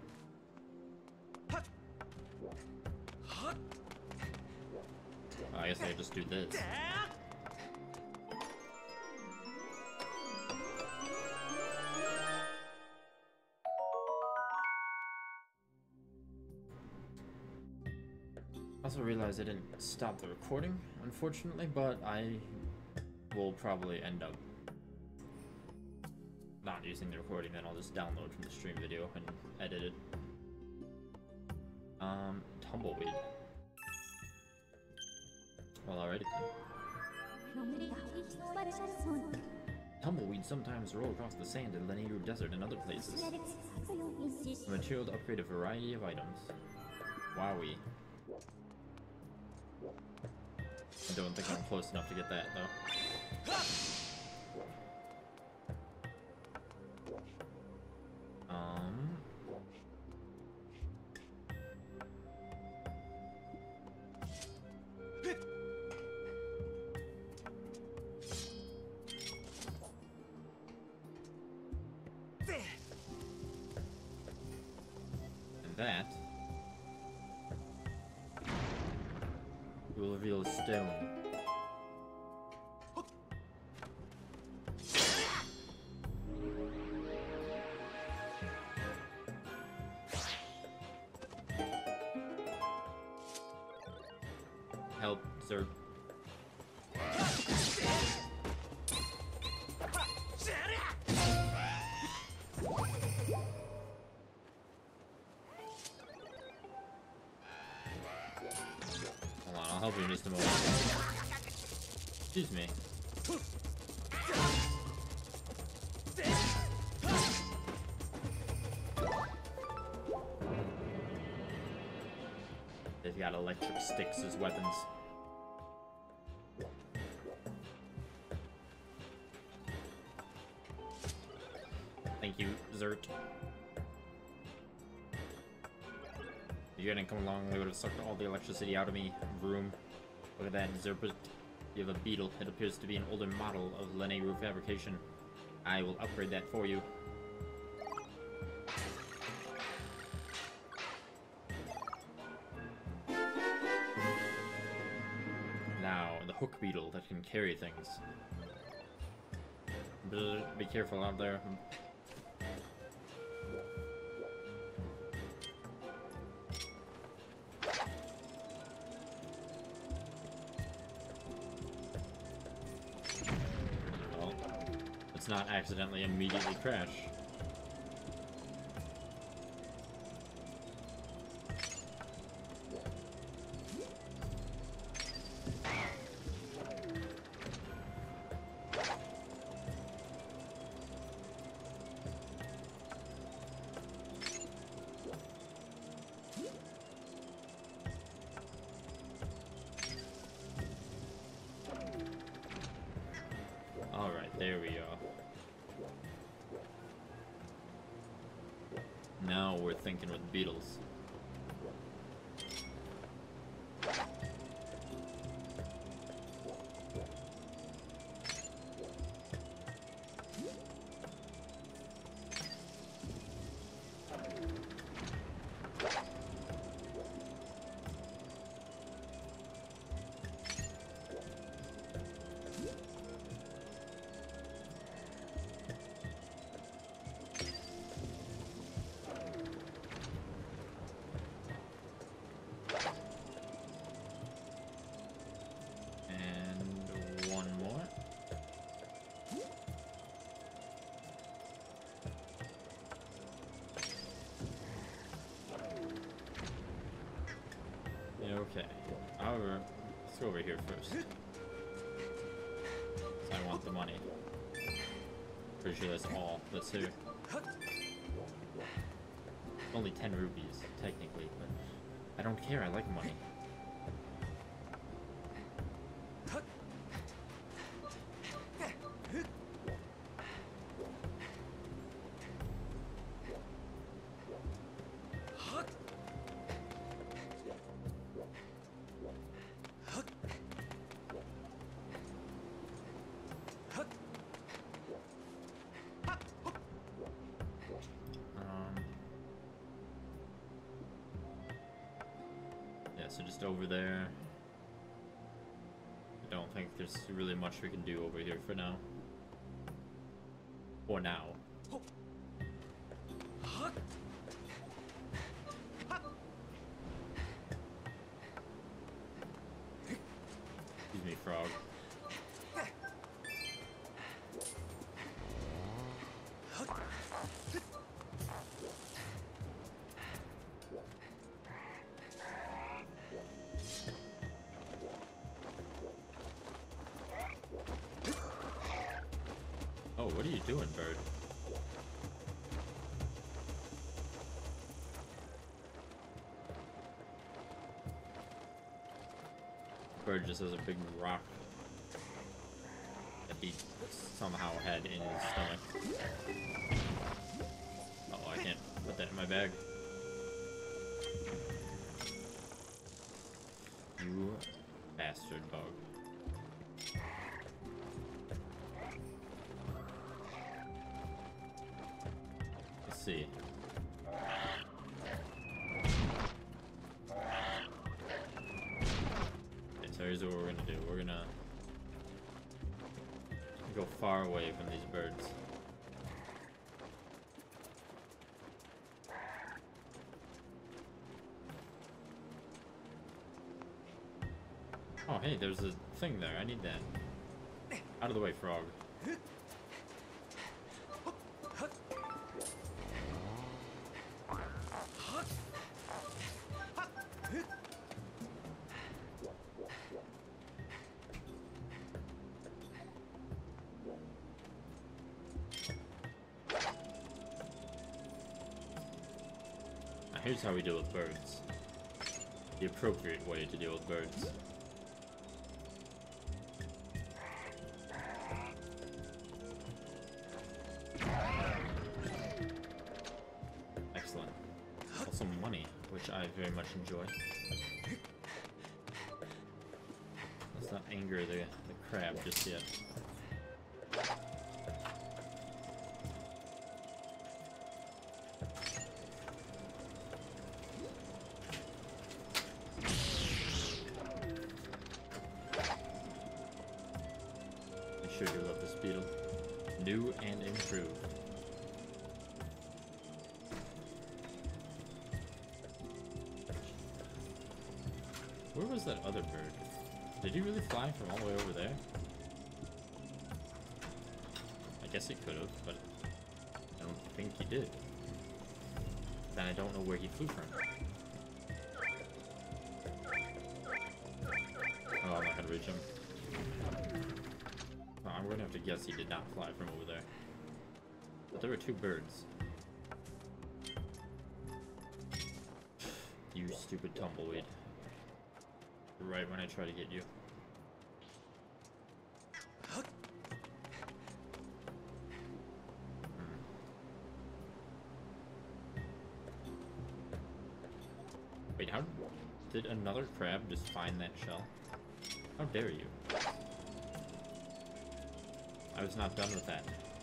Oh, I guess I just do this. Also realized I didn't stop the recording, unfortunately, but I will probably end up not using the recording, then I'll just download from the stream video and edit it. Um, tumbleweed. Well, alrighty then. Tumbleweeds sometimes roll across the sand in Lanayru Desert and other places. A material to upgrade a variety of items. Wowie. I don't think I'm close enough to get that, though. Um... And that will reveal a stone. Help, sir. Hold on, I'll help you in just a moment. Excuse me. They've got electric sticks as weapons. Thank you, Zert. If you hadn't come along, they would have sucked all the electricity out of me. Vroom. Look at that, Zerbert. You have a beetle. It appears to be an older model of Lanayru fabrication. I will upgrade that for you. Now, the hook beetle that can carry things. Be careful out there. Well, let's not accidentally immediately crash. we're thinking with beetles. Okay. However, let's go over here first. I want the money. Pretty sure that's all that's here. Only ten rupees, technically, but I don't care. I like money. So just over there. I don't think there's really much we can do over here for now. For now. Excuse me, frog. What are you doing, bird? Bird just has a big rock that he somehow had in his stomach. Oh, I can't put that in my bag. You bastard bug. See. Okay, so here's what we're gonna do. We're gonna go far away from these birds. Oh, hey, there's a thing there. I need that. Out of the way, frog. Here's how we deal with birds. The appropriate way to deal with birds. Excellent. Also money, which I very much enjoy. Let's not anger the, the crab just yet. Sure do love this beetle. New and improved. Where was that other bird? Did he really fly from all the way over there? I guess he could have, but I don't think he did. Then I don't know where he flew from. Oh, I'm not gonna reach him. I'm gonna have to guess he did not fly from over there. But there were two birds. You stupid tumbleweed. Right when I try to get you. Hmm. Wait, how did another crab just find that shell? How dare you? I was not done with that.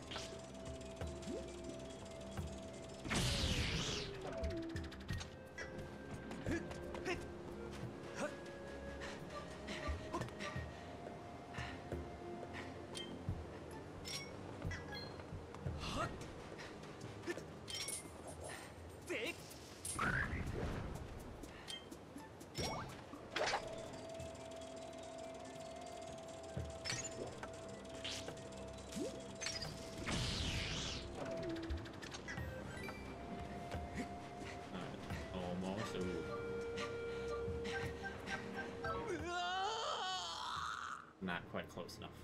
Not quite close enough.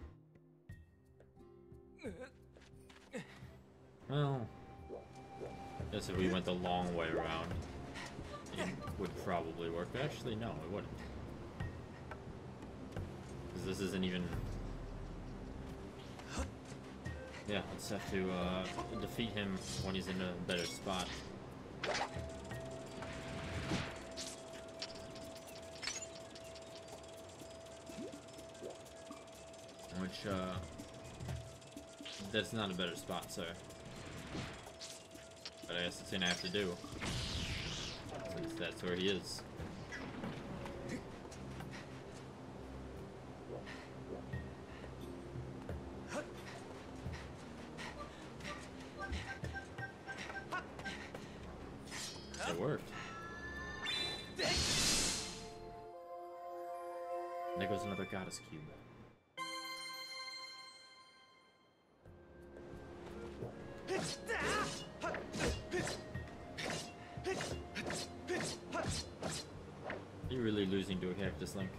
Well, I guess if we went the long way around, it would probably work. But actually, no, it wouldn't. Because this isn't even... Yeah, let's have to uh, defeat him when he's in a better spot. Which, uh, that's not a better spot, sir. But I guess it's gonna have to do, since that's where he is. It worked. And there goes another goddess cube. You're really losing to a cactus, Link.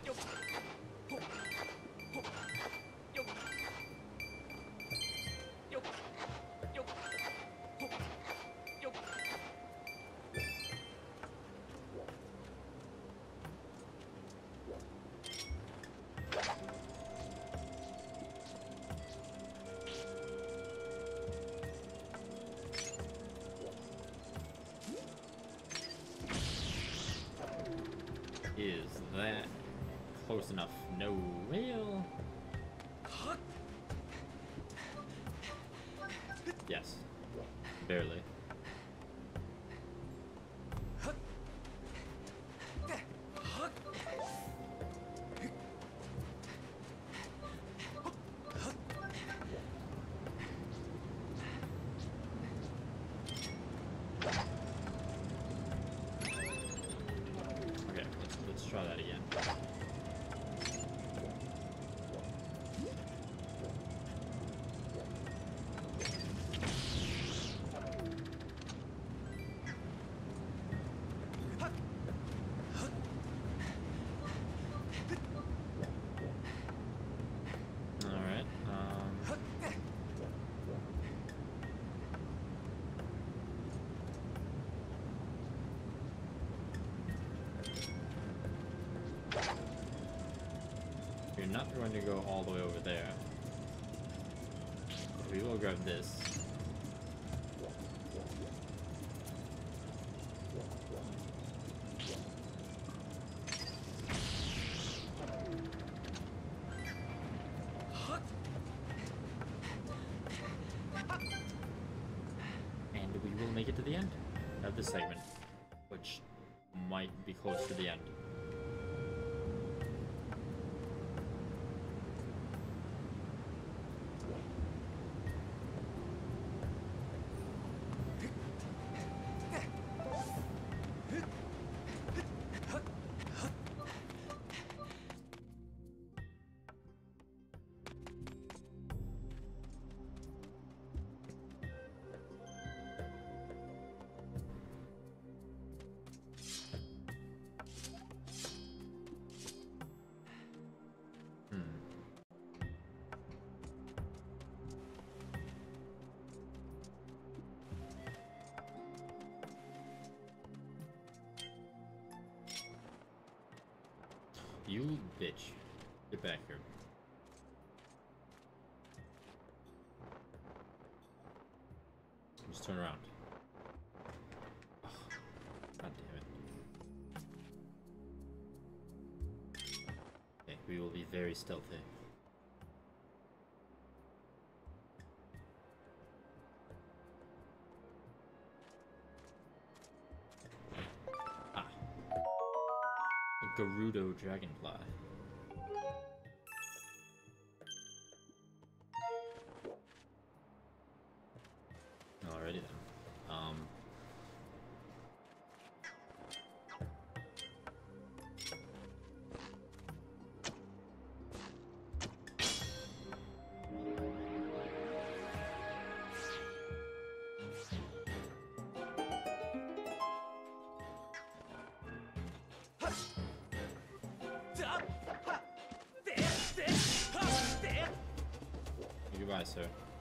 Is that close enough? No. Well... Yes. Barely. Try that again. All right. Um, You're not going to go all the way over there. We will grab this. And we will make it to the end of this segment, which might be close to the end. You bitch. Get back here. Just turn around. Oh, God damn it. We will be very stealthy. Ah. A Gerudo Dragonfly. Alrighty then. Um... Goodbye, sir.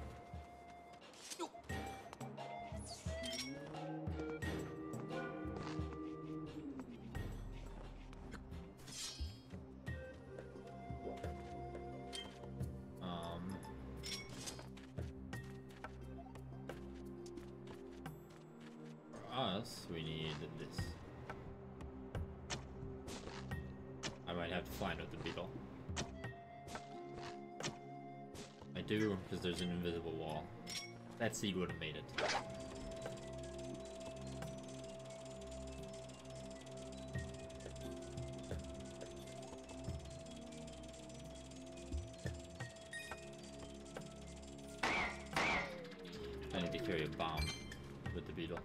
Um... For us, we need this. I might have to fly with the beetle. I do, because there's an invisible wall. That seed would have made it. I need to carry a bomb with the beetle.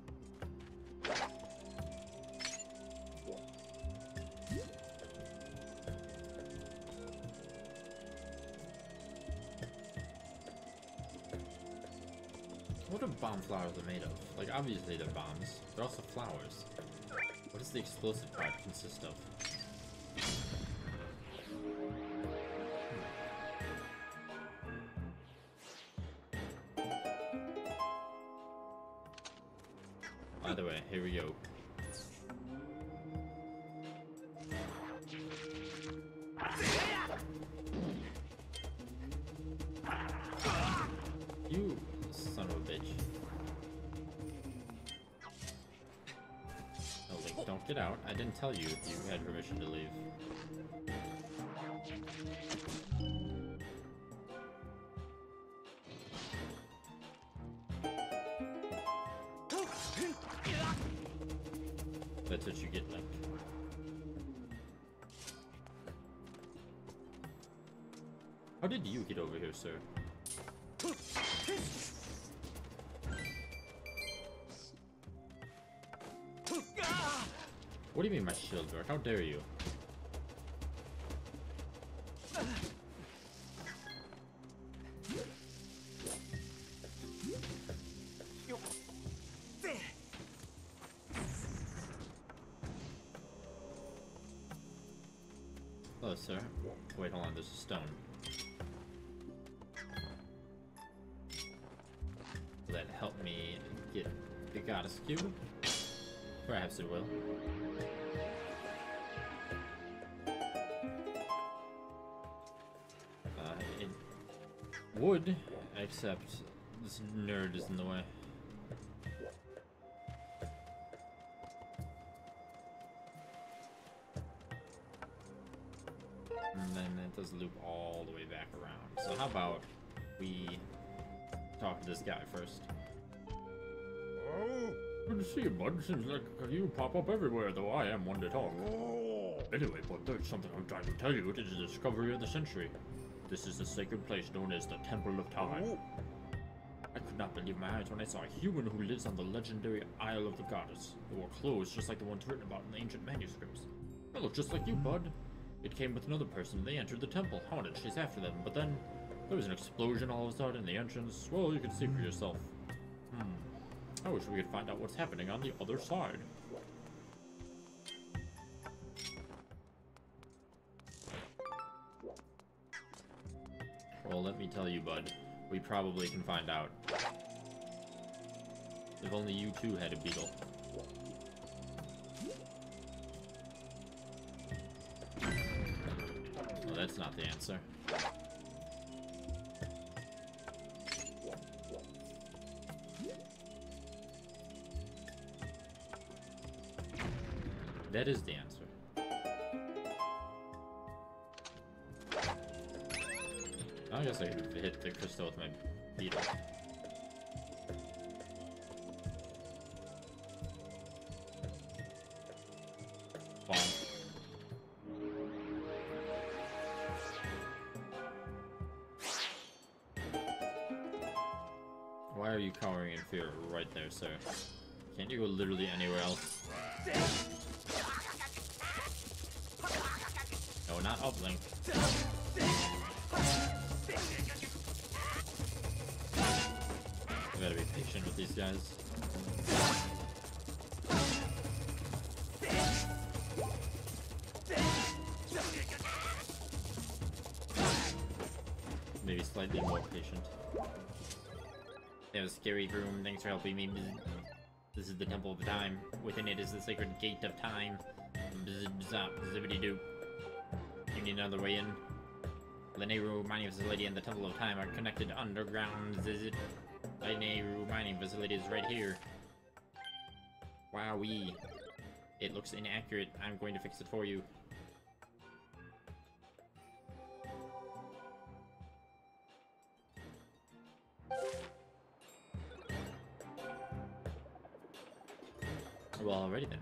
What are bomb flowers are made of? Like, obviously they're bombs. They're also flowers. What does the explosive part consist of? Either way, here we go. You son of a bitch. Oh, Link, don't get out. I didn't tell you if you had permission to leave. That's what you get, Link. How did you get over here, sir? What do you mean my shield broke? How dare you? Hello, sir. Wait, hold on, there's a stone. Will that help me get the goddess cube? Perhaps it will. Uh, it would, except this nerd is in the way. And then it does loop all the way back around. So how about we talk to this guy first? Oh. Good to see you, bud. Seems like you pop up everywhere, though I am one to talk. Oh. Anyway, but there's something I'm trying to tell you. It is the discovery of the century. This is the sacred place known as the Temple of Time. Oh. I could not believe my eyes when I saw a human who lives on the legendary Isle of the Goddess. They wore clothes just like the ones written about in the ancient manuscripts. They look just like you, bud. It came with another person. They entered the temple. I wanted to chase after them, but then there was an explosion all of a sudden in the entrance. Well, you can see for yourself. Hmm. I wish we could find out what's happening on the other side. Well, let me tell you, bud. We probably can find out. If only you two had a beetle. Well, that's not the answer. That is the answer. I guess I could hit the crystal with my beetle. Bomb. Why are you cowering in fear right there, sir? Can't you go literally anywhere else? No, not uplink. I gotta be patient with these guys. Maybe slightly more patient. They have a scary room. Thanks for helping me. This is the Temple of Time. Within it is the sacred gate of time. Bzzz-zop, zibbity-doo. You need another way in. The Nehru mining facility and the Temple of Time are connected underground. Zzz. The Nehru mining facility is right here. Wowee. It looks inaccurate. I'm going to fix it for you. Well, alrighty then.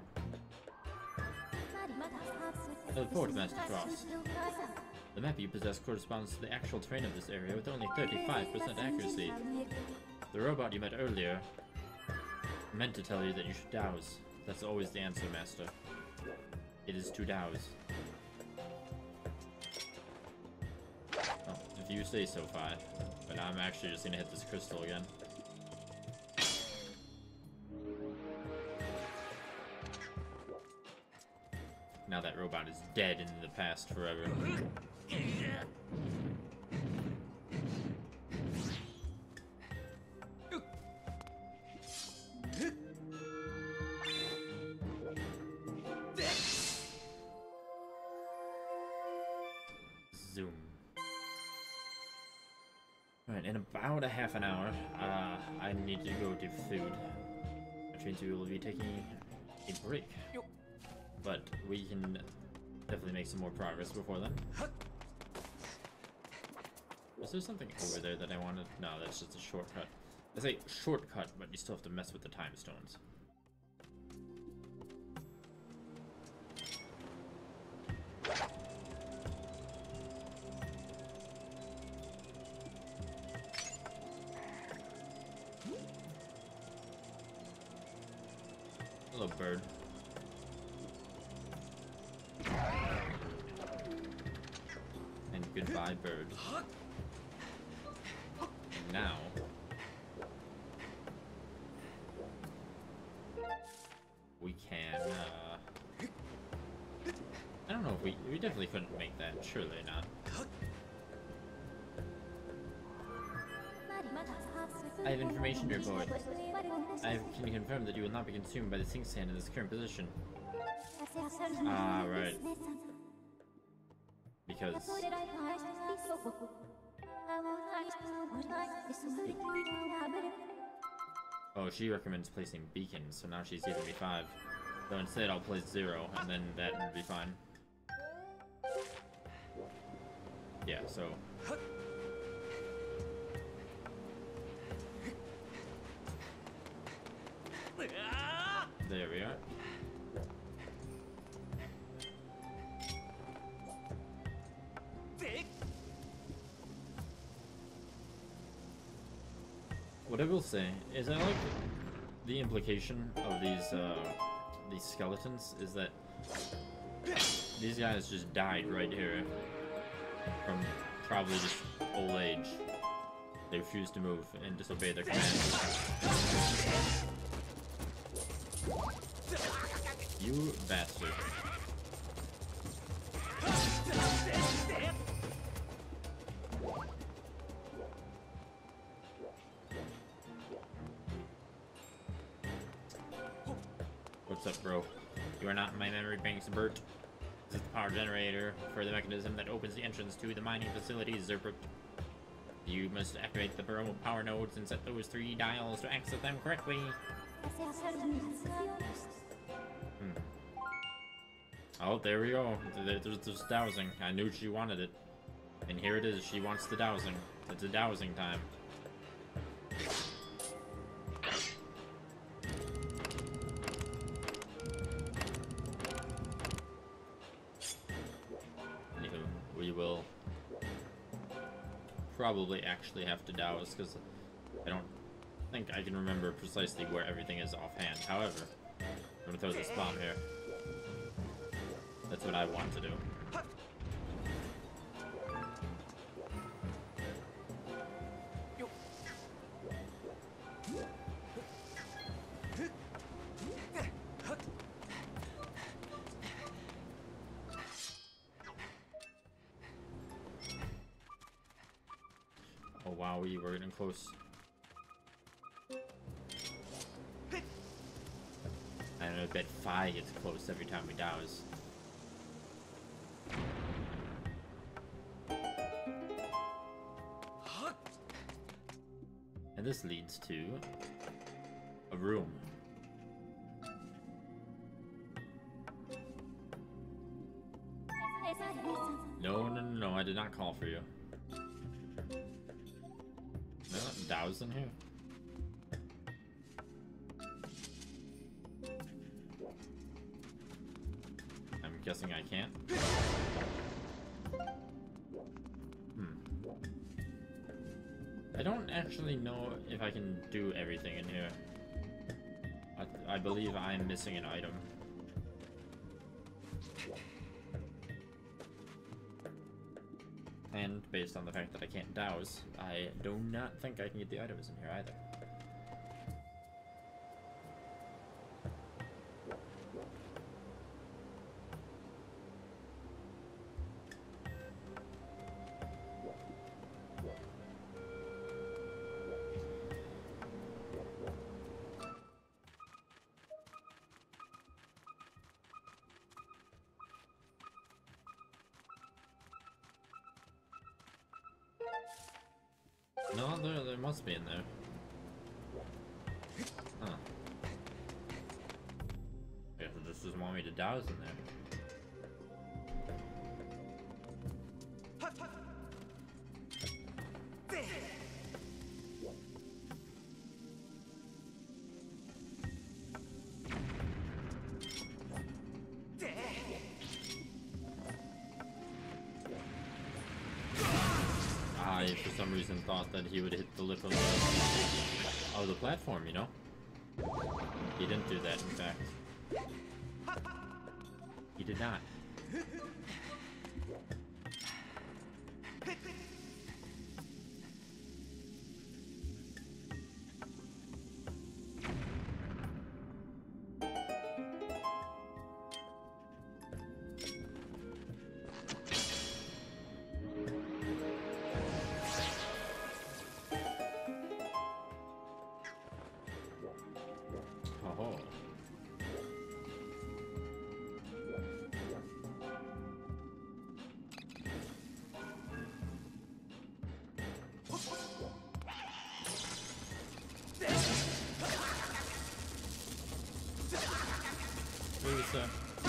The report, Master Frost. The map you possess corresponds to the actual terrain of this area with only thirty-five percent accuracy. The robot you met earlier meant to tell you that you should douse. That's always the answer, Master. It is to douse. Oh, if you say so, Fi. But I'm actually just gonna hit this crystal again. Now that robot is dead in the past forever. Zoom. Alright, in about a half an hour, uh, I need to go to food. Which means we will be taking a break. But we can definitely make some more progress before then. Was there something over there that I wanted? No, that's just a shortcut. I say shortcut, but you still have to mess with the time stones. Hello, bird. And goodbye, bird. And now... we can, uh... I don't know if we... we definitely couldn't make that. Surely not. I have information to report. I can confirm that you will not be consumed by the sink sand in this current position. Ah, right. Because... oh, she recommends placing beacons, so now she's giving me five. So instead I'll place zero, and then that would be fine. Yeah, so... there we are. What I will say is I like the implication of these uh, these skeletons is that these guys just died right here from probably just old age. They refuse to move and disobey their commands. You bastard. What's up, bro? You are not in my memory banks, Bert. This is the power generator for the mechanism that opens the entrance to the mining facility, Zerpert. You must activate the power nodes and set those three dials to access them correctly. Hmm. Oh, there we go. There's, there's dowsing. I knew she wanted it. And here it is, she wants the dowsing. It's a dowsing time. Anywho, we will probably actually have to douse, because I don't think I can remember precisely where everything is offhand. However, I'm gonna throw this bomb here. That's what I want to do. Oh wow, we were getting close. And I bet Phi gets close every time we douse. And this leads to a room. No, no, no, no, I did not call for you. No, douse in here. I'm guessing I can't. Hmm. I don't actually know if I can do everything in here. I, I believe I'm missing an item. And based on the fact that I can't douse, I do not think I can get the items in here either. No, there, there must be in there. Huh. I guess this doesn't want me to douse in there. I, for some reason, thought that he would hit the lip of the, of the platform, you know? He didn't do that, in fact. He did not. Oh. Where's that?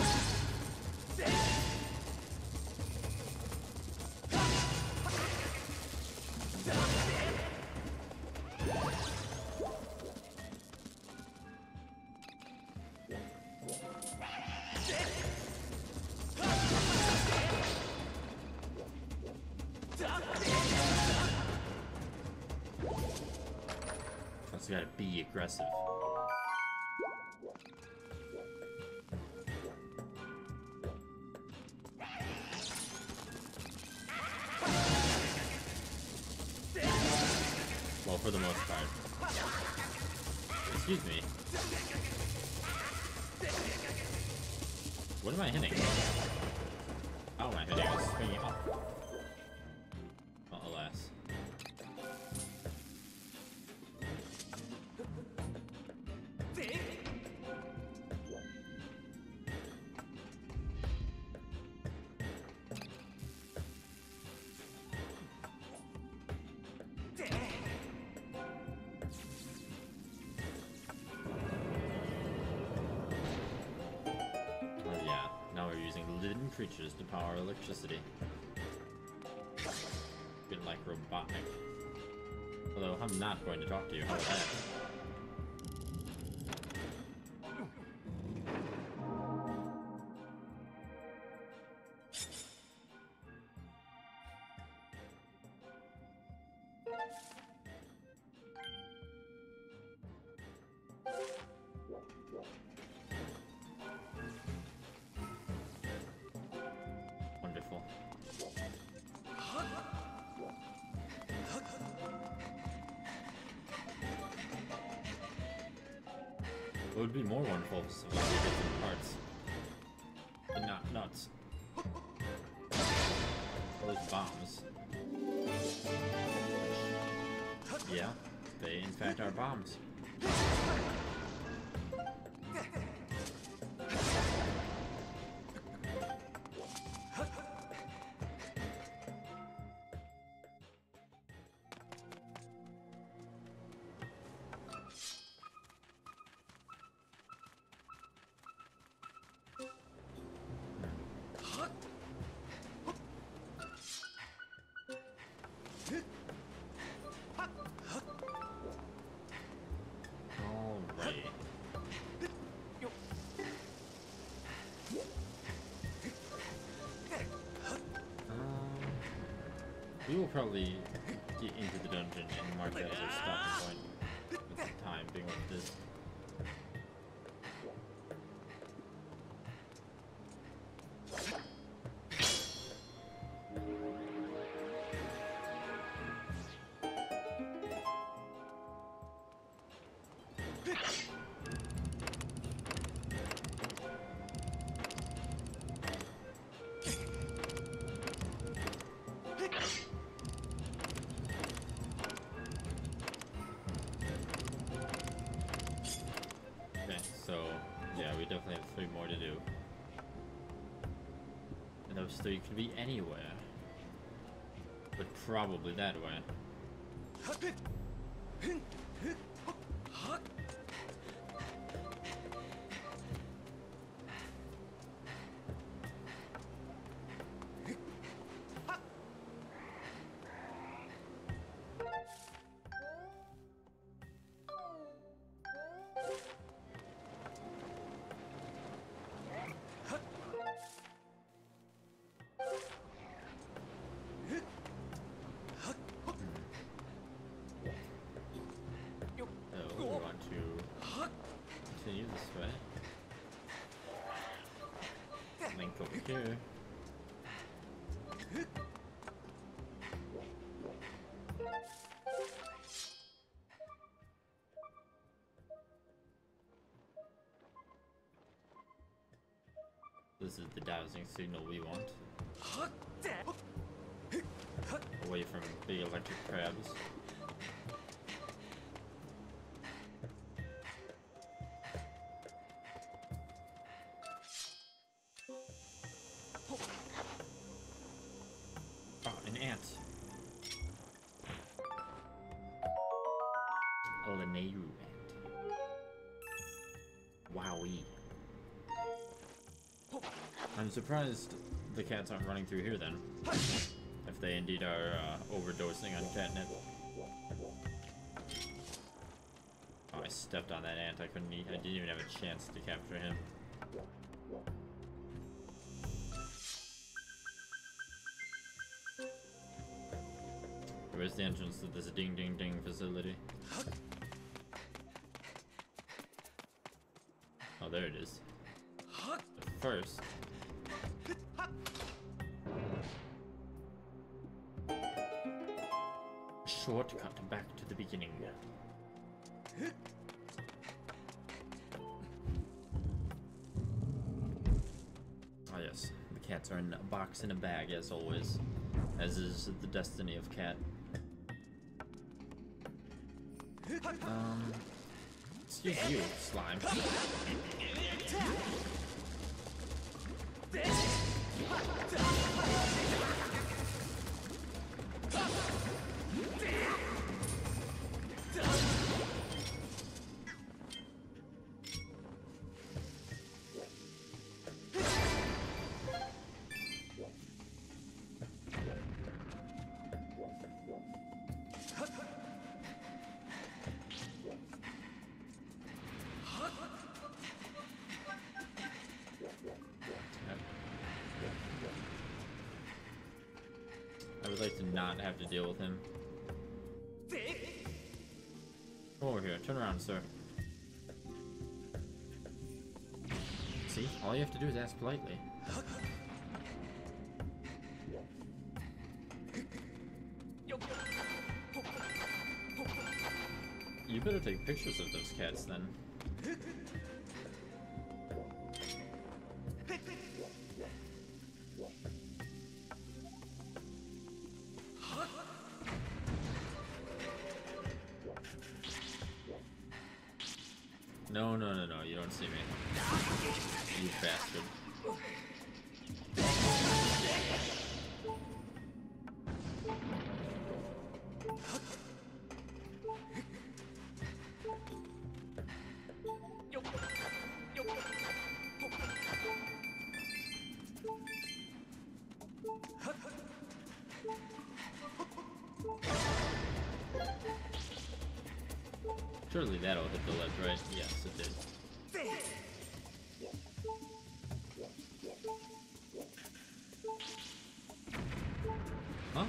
Just gotta be aggressive. Well, for the most part. Excuse me. What am I hitting? Oh, am I hitting? I was swinging up. Oh, alas. Living creatures to power electricity. spoken like robotic. Although I'm not going to talk to you. How about that? Wonderful. It would be more wonderful if we could get some parts. But not nuts. Those bombs. Yeah, they in fact are bombs. We will probably get into the dungeon and mark that as a stopping point with the time being like this. Definitely have three more to do. And those three could be anywhere. But probably that way. Here. This is the dowsing signal we want. Away from big electric crabs. Wowee. I'm surprised the cats aren't running through here then. If they indeed are uh, overdosing on catnip. Oh, I stepped on that ant. I couldn't eat. I didn't even have a chance to capture him. Where's the entrance to this ding ding ding facility? Oh, there it is. But first... shortcut back to the beginning. Oh yes, the cats are in a box in a bag as always, as is the destiny of cat. Um, excuse you, slime. would like to not have to deal with him. Come over here. Turn around, sir. See? All you have to do is ask politely. You better take pictures of those cats then. No, no, no, no, you don't see me. You bastard. Surely that'll hit the left, right? Yes, it did. Huh?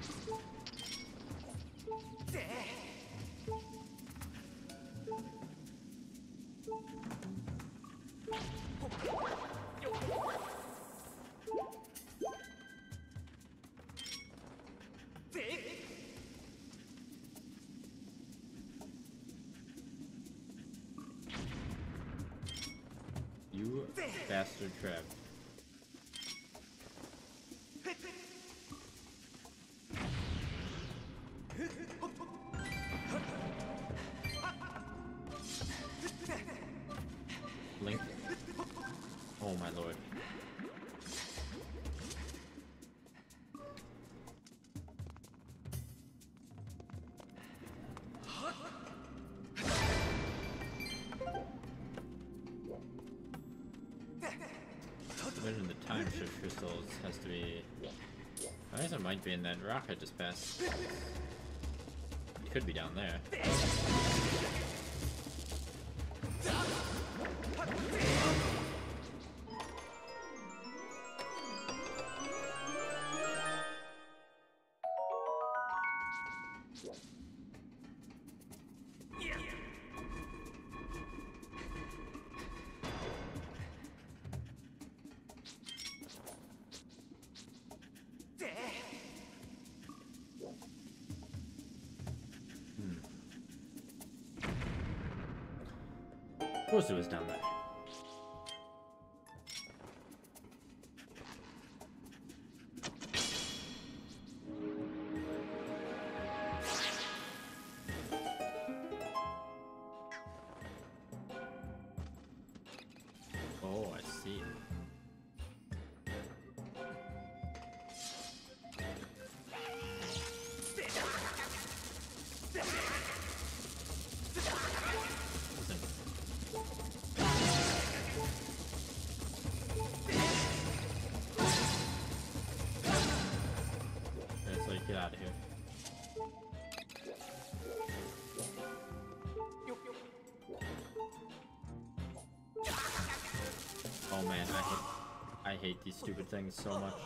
You bastard trap. Link. Oh my lord. The time shift crystals has to be. I guess it might be in that rock I just passed. It could be down there. Of course it was down there. Oh, I see. Get out of here. Oh man, I hate I hate these stupid things so much.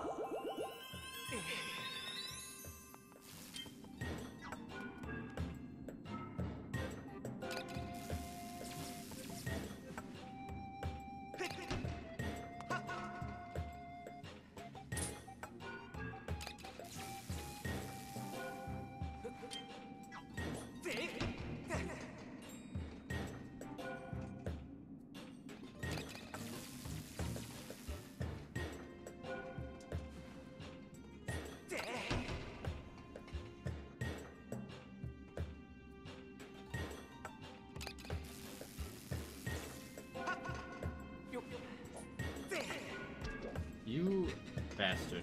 You bastard.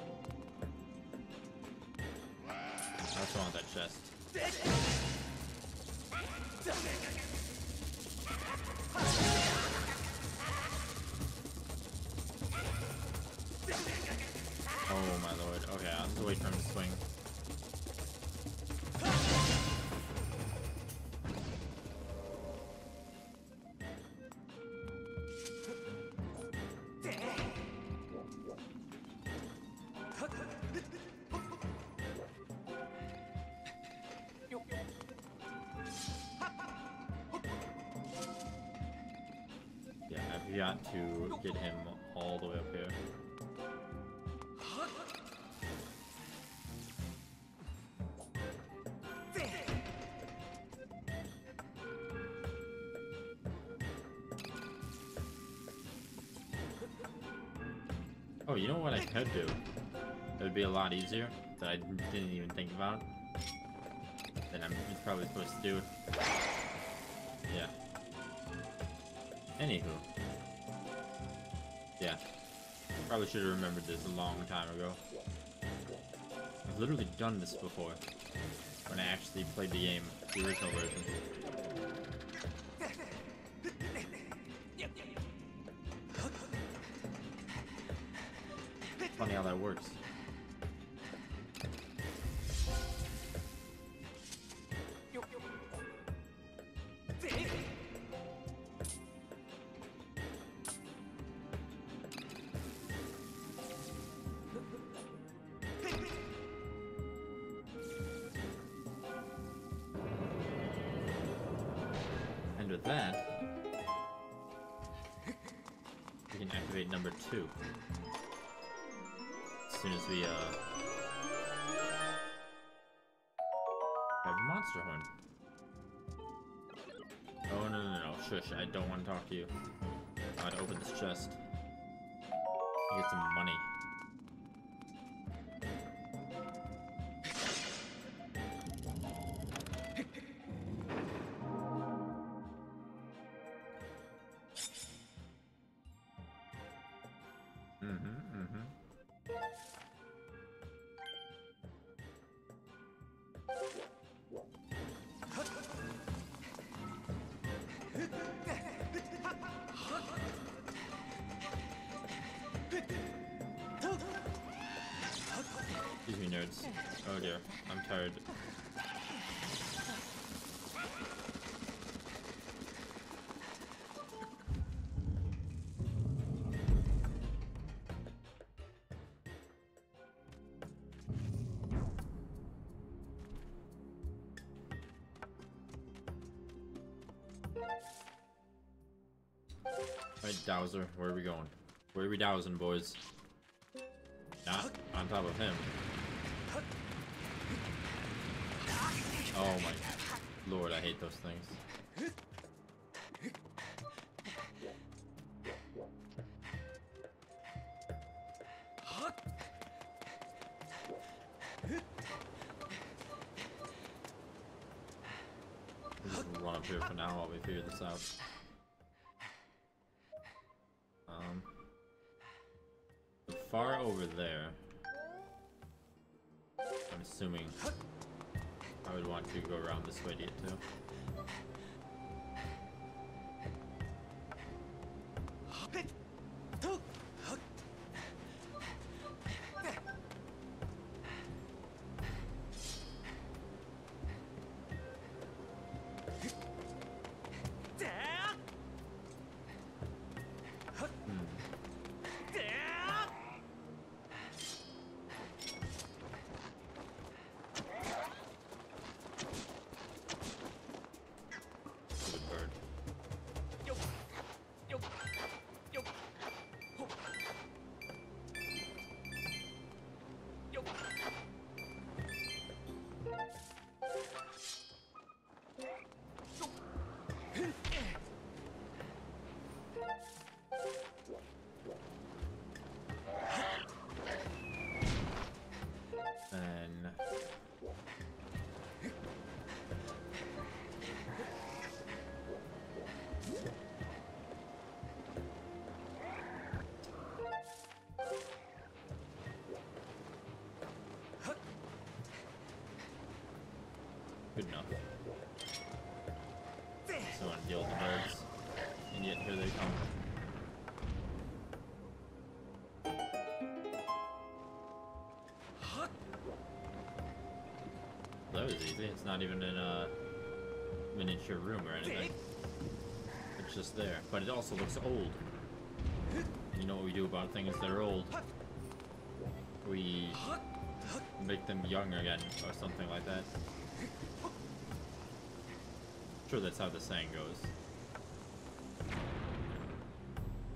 What's wrong with that chest? Oh my lord. Okay, I'll have to wait for him to swing. We got to get him all the way up here. Oh, you know what I could do? It would be a lot easier that I didn't even think about. That I'm probably supposed to do. Yeah. Anywho. Yeah. Probably should have remembered this a long time ago. I've literally done this before. When I actually played the game, the original version. Funny how that works. And with that, we can activate number two. As soon as we, uh... have a monster horn. Oh, no, no, no, no. Shush, I don't want to talk to you. I want to open this chest. Get some money. Excuse me, nerds. Oh dear, I'm tired. Alright, Dowser, where are we going? Where are we dowsing, boys? Not on top of him. Oh my lord, I hate those things. Just run up here for now while we figure this out. Um, far over there. I'm assuming I would want to go around this way to get to. Good enough. So I want to deal with the birds. And yet here they come. That was easy. It's not even in a miniature room or anything. It's just there. But it also looks old. You know what we do about things that are old? We make them young again, or something like that. I'm sure that's how the saying goes.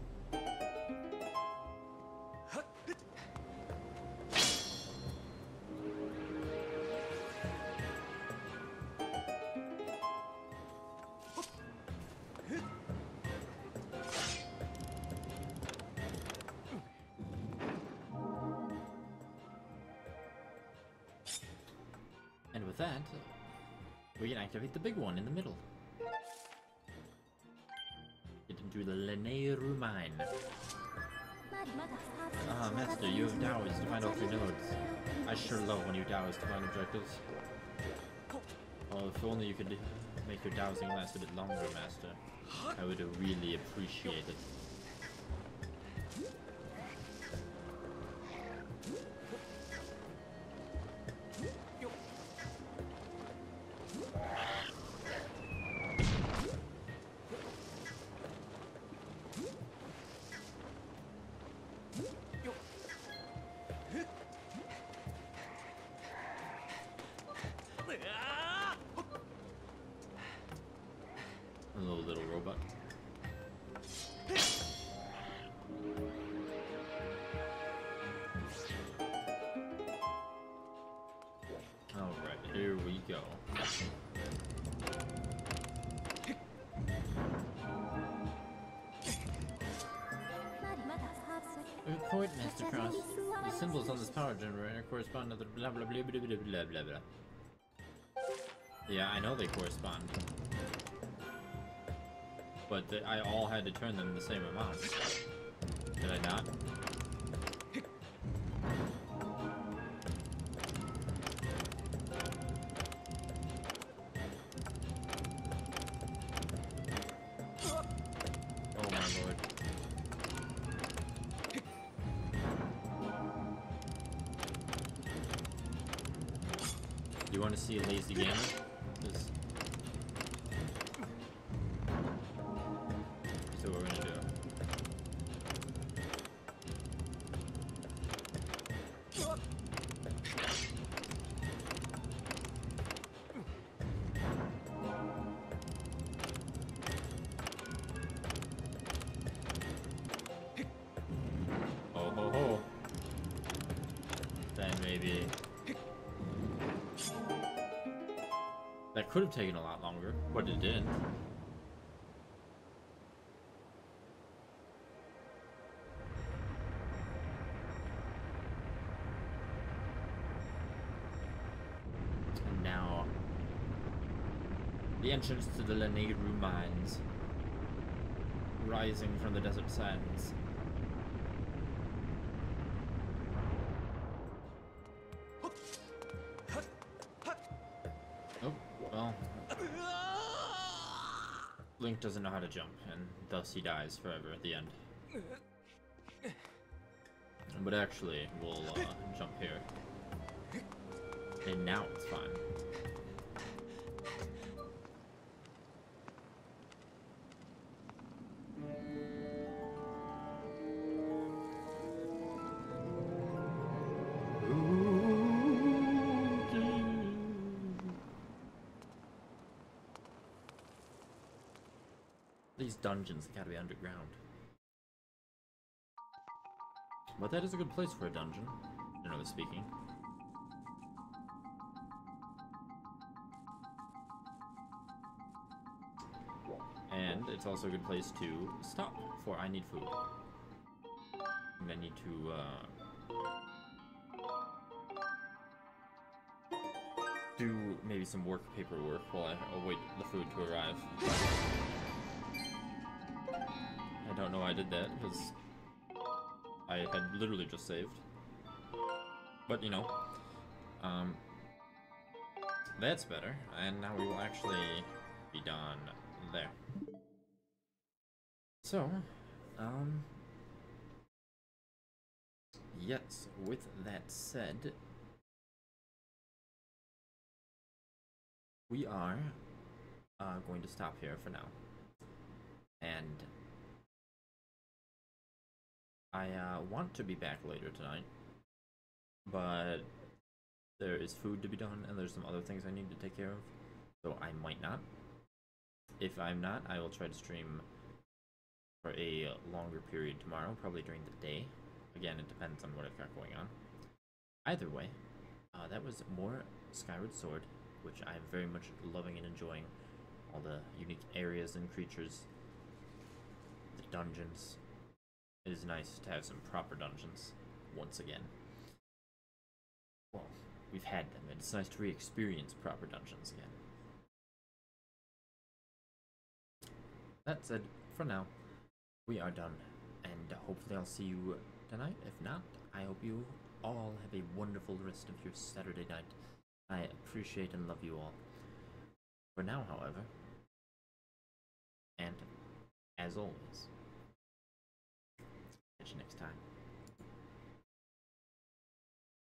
with that, we can activate the big one in the middle. Get into the Leneru mine. Ah, Master, you have dowers to find all three nodes. I sure love when you dowers to find objectives. Oh, if only you could make your dowsing last a bit longer, Master. I would really appreciate it. Hello, little robot. Alright, here we go. Report, Master Cross. The symbols on this power generator correspond to the blah blah blah blah blah blah blah blah. Yeah, I know they correspond. But the, I all had to turn them the same amount. Did I not? Oh my lord. You want to see a lazy gamer? Just so what we're gonna do. Oh ho ho. Then maybe that could have taken a lot longer, but it didn't. And now, the entrance to the Leneru mines, rising from the desert sands. Oh, well. Link doesn't know how to jump, and thus he dies forever at the end. But actually, we'll uh, jump here. And now it's fine. These dungeons gotta be underground. But that is a good place for a dungeon, generally speaking. And it's also a good place to stop, for I need food. And I need to, uh... do maybe some work paperwork while I await the food to arrive. I don't know why I did that, because I had literally just saved. But, you know, um, that's better, and now we will actually be done there. So, um, yes, with that said, we are uh, going to stop here for now. And I uh, want to be back later tonight, but there is food to be done and there's some other things I need to take care of, so I might not. If I'm not, I will try to stream for a longer period tomorrow, probably during the day. Again, it depends on what I've got going on. Either way, uh, that was more Skyward Sword, which I'm very much loving and enjoying. All the unique areas and creatures, the dungeons. It is nice to have some proper dungeons once again. Well, we've had them, and it's nice to re-experience proper dungeons again. That said, for now, we are done, and hopefully I'll see you tonight. If not, I hope you all have a wonderful rest of your Saturday night. I appreciate and love you all. For now, however, and as always, catch you next time.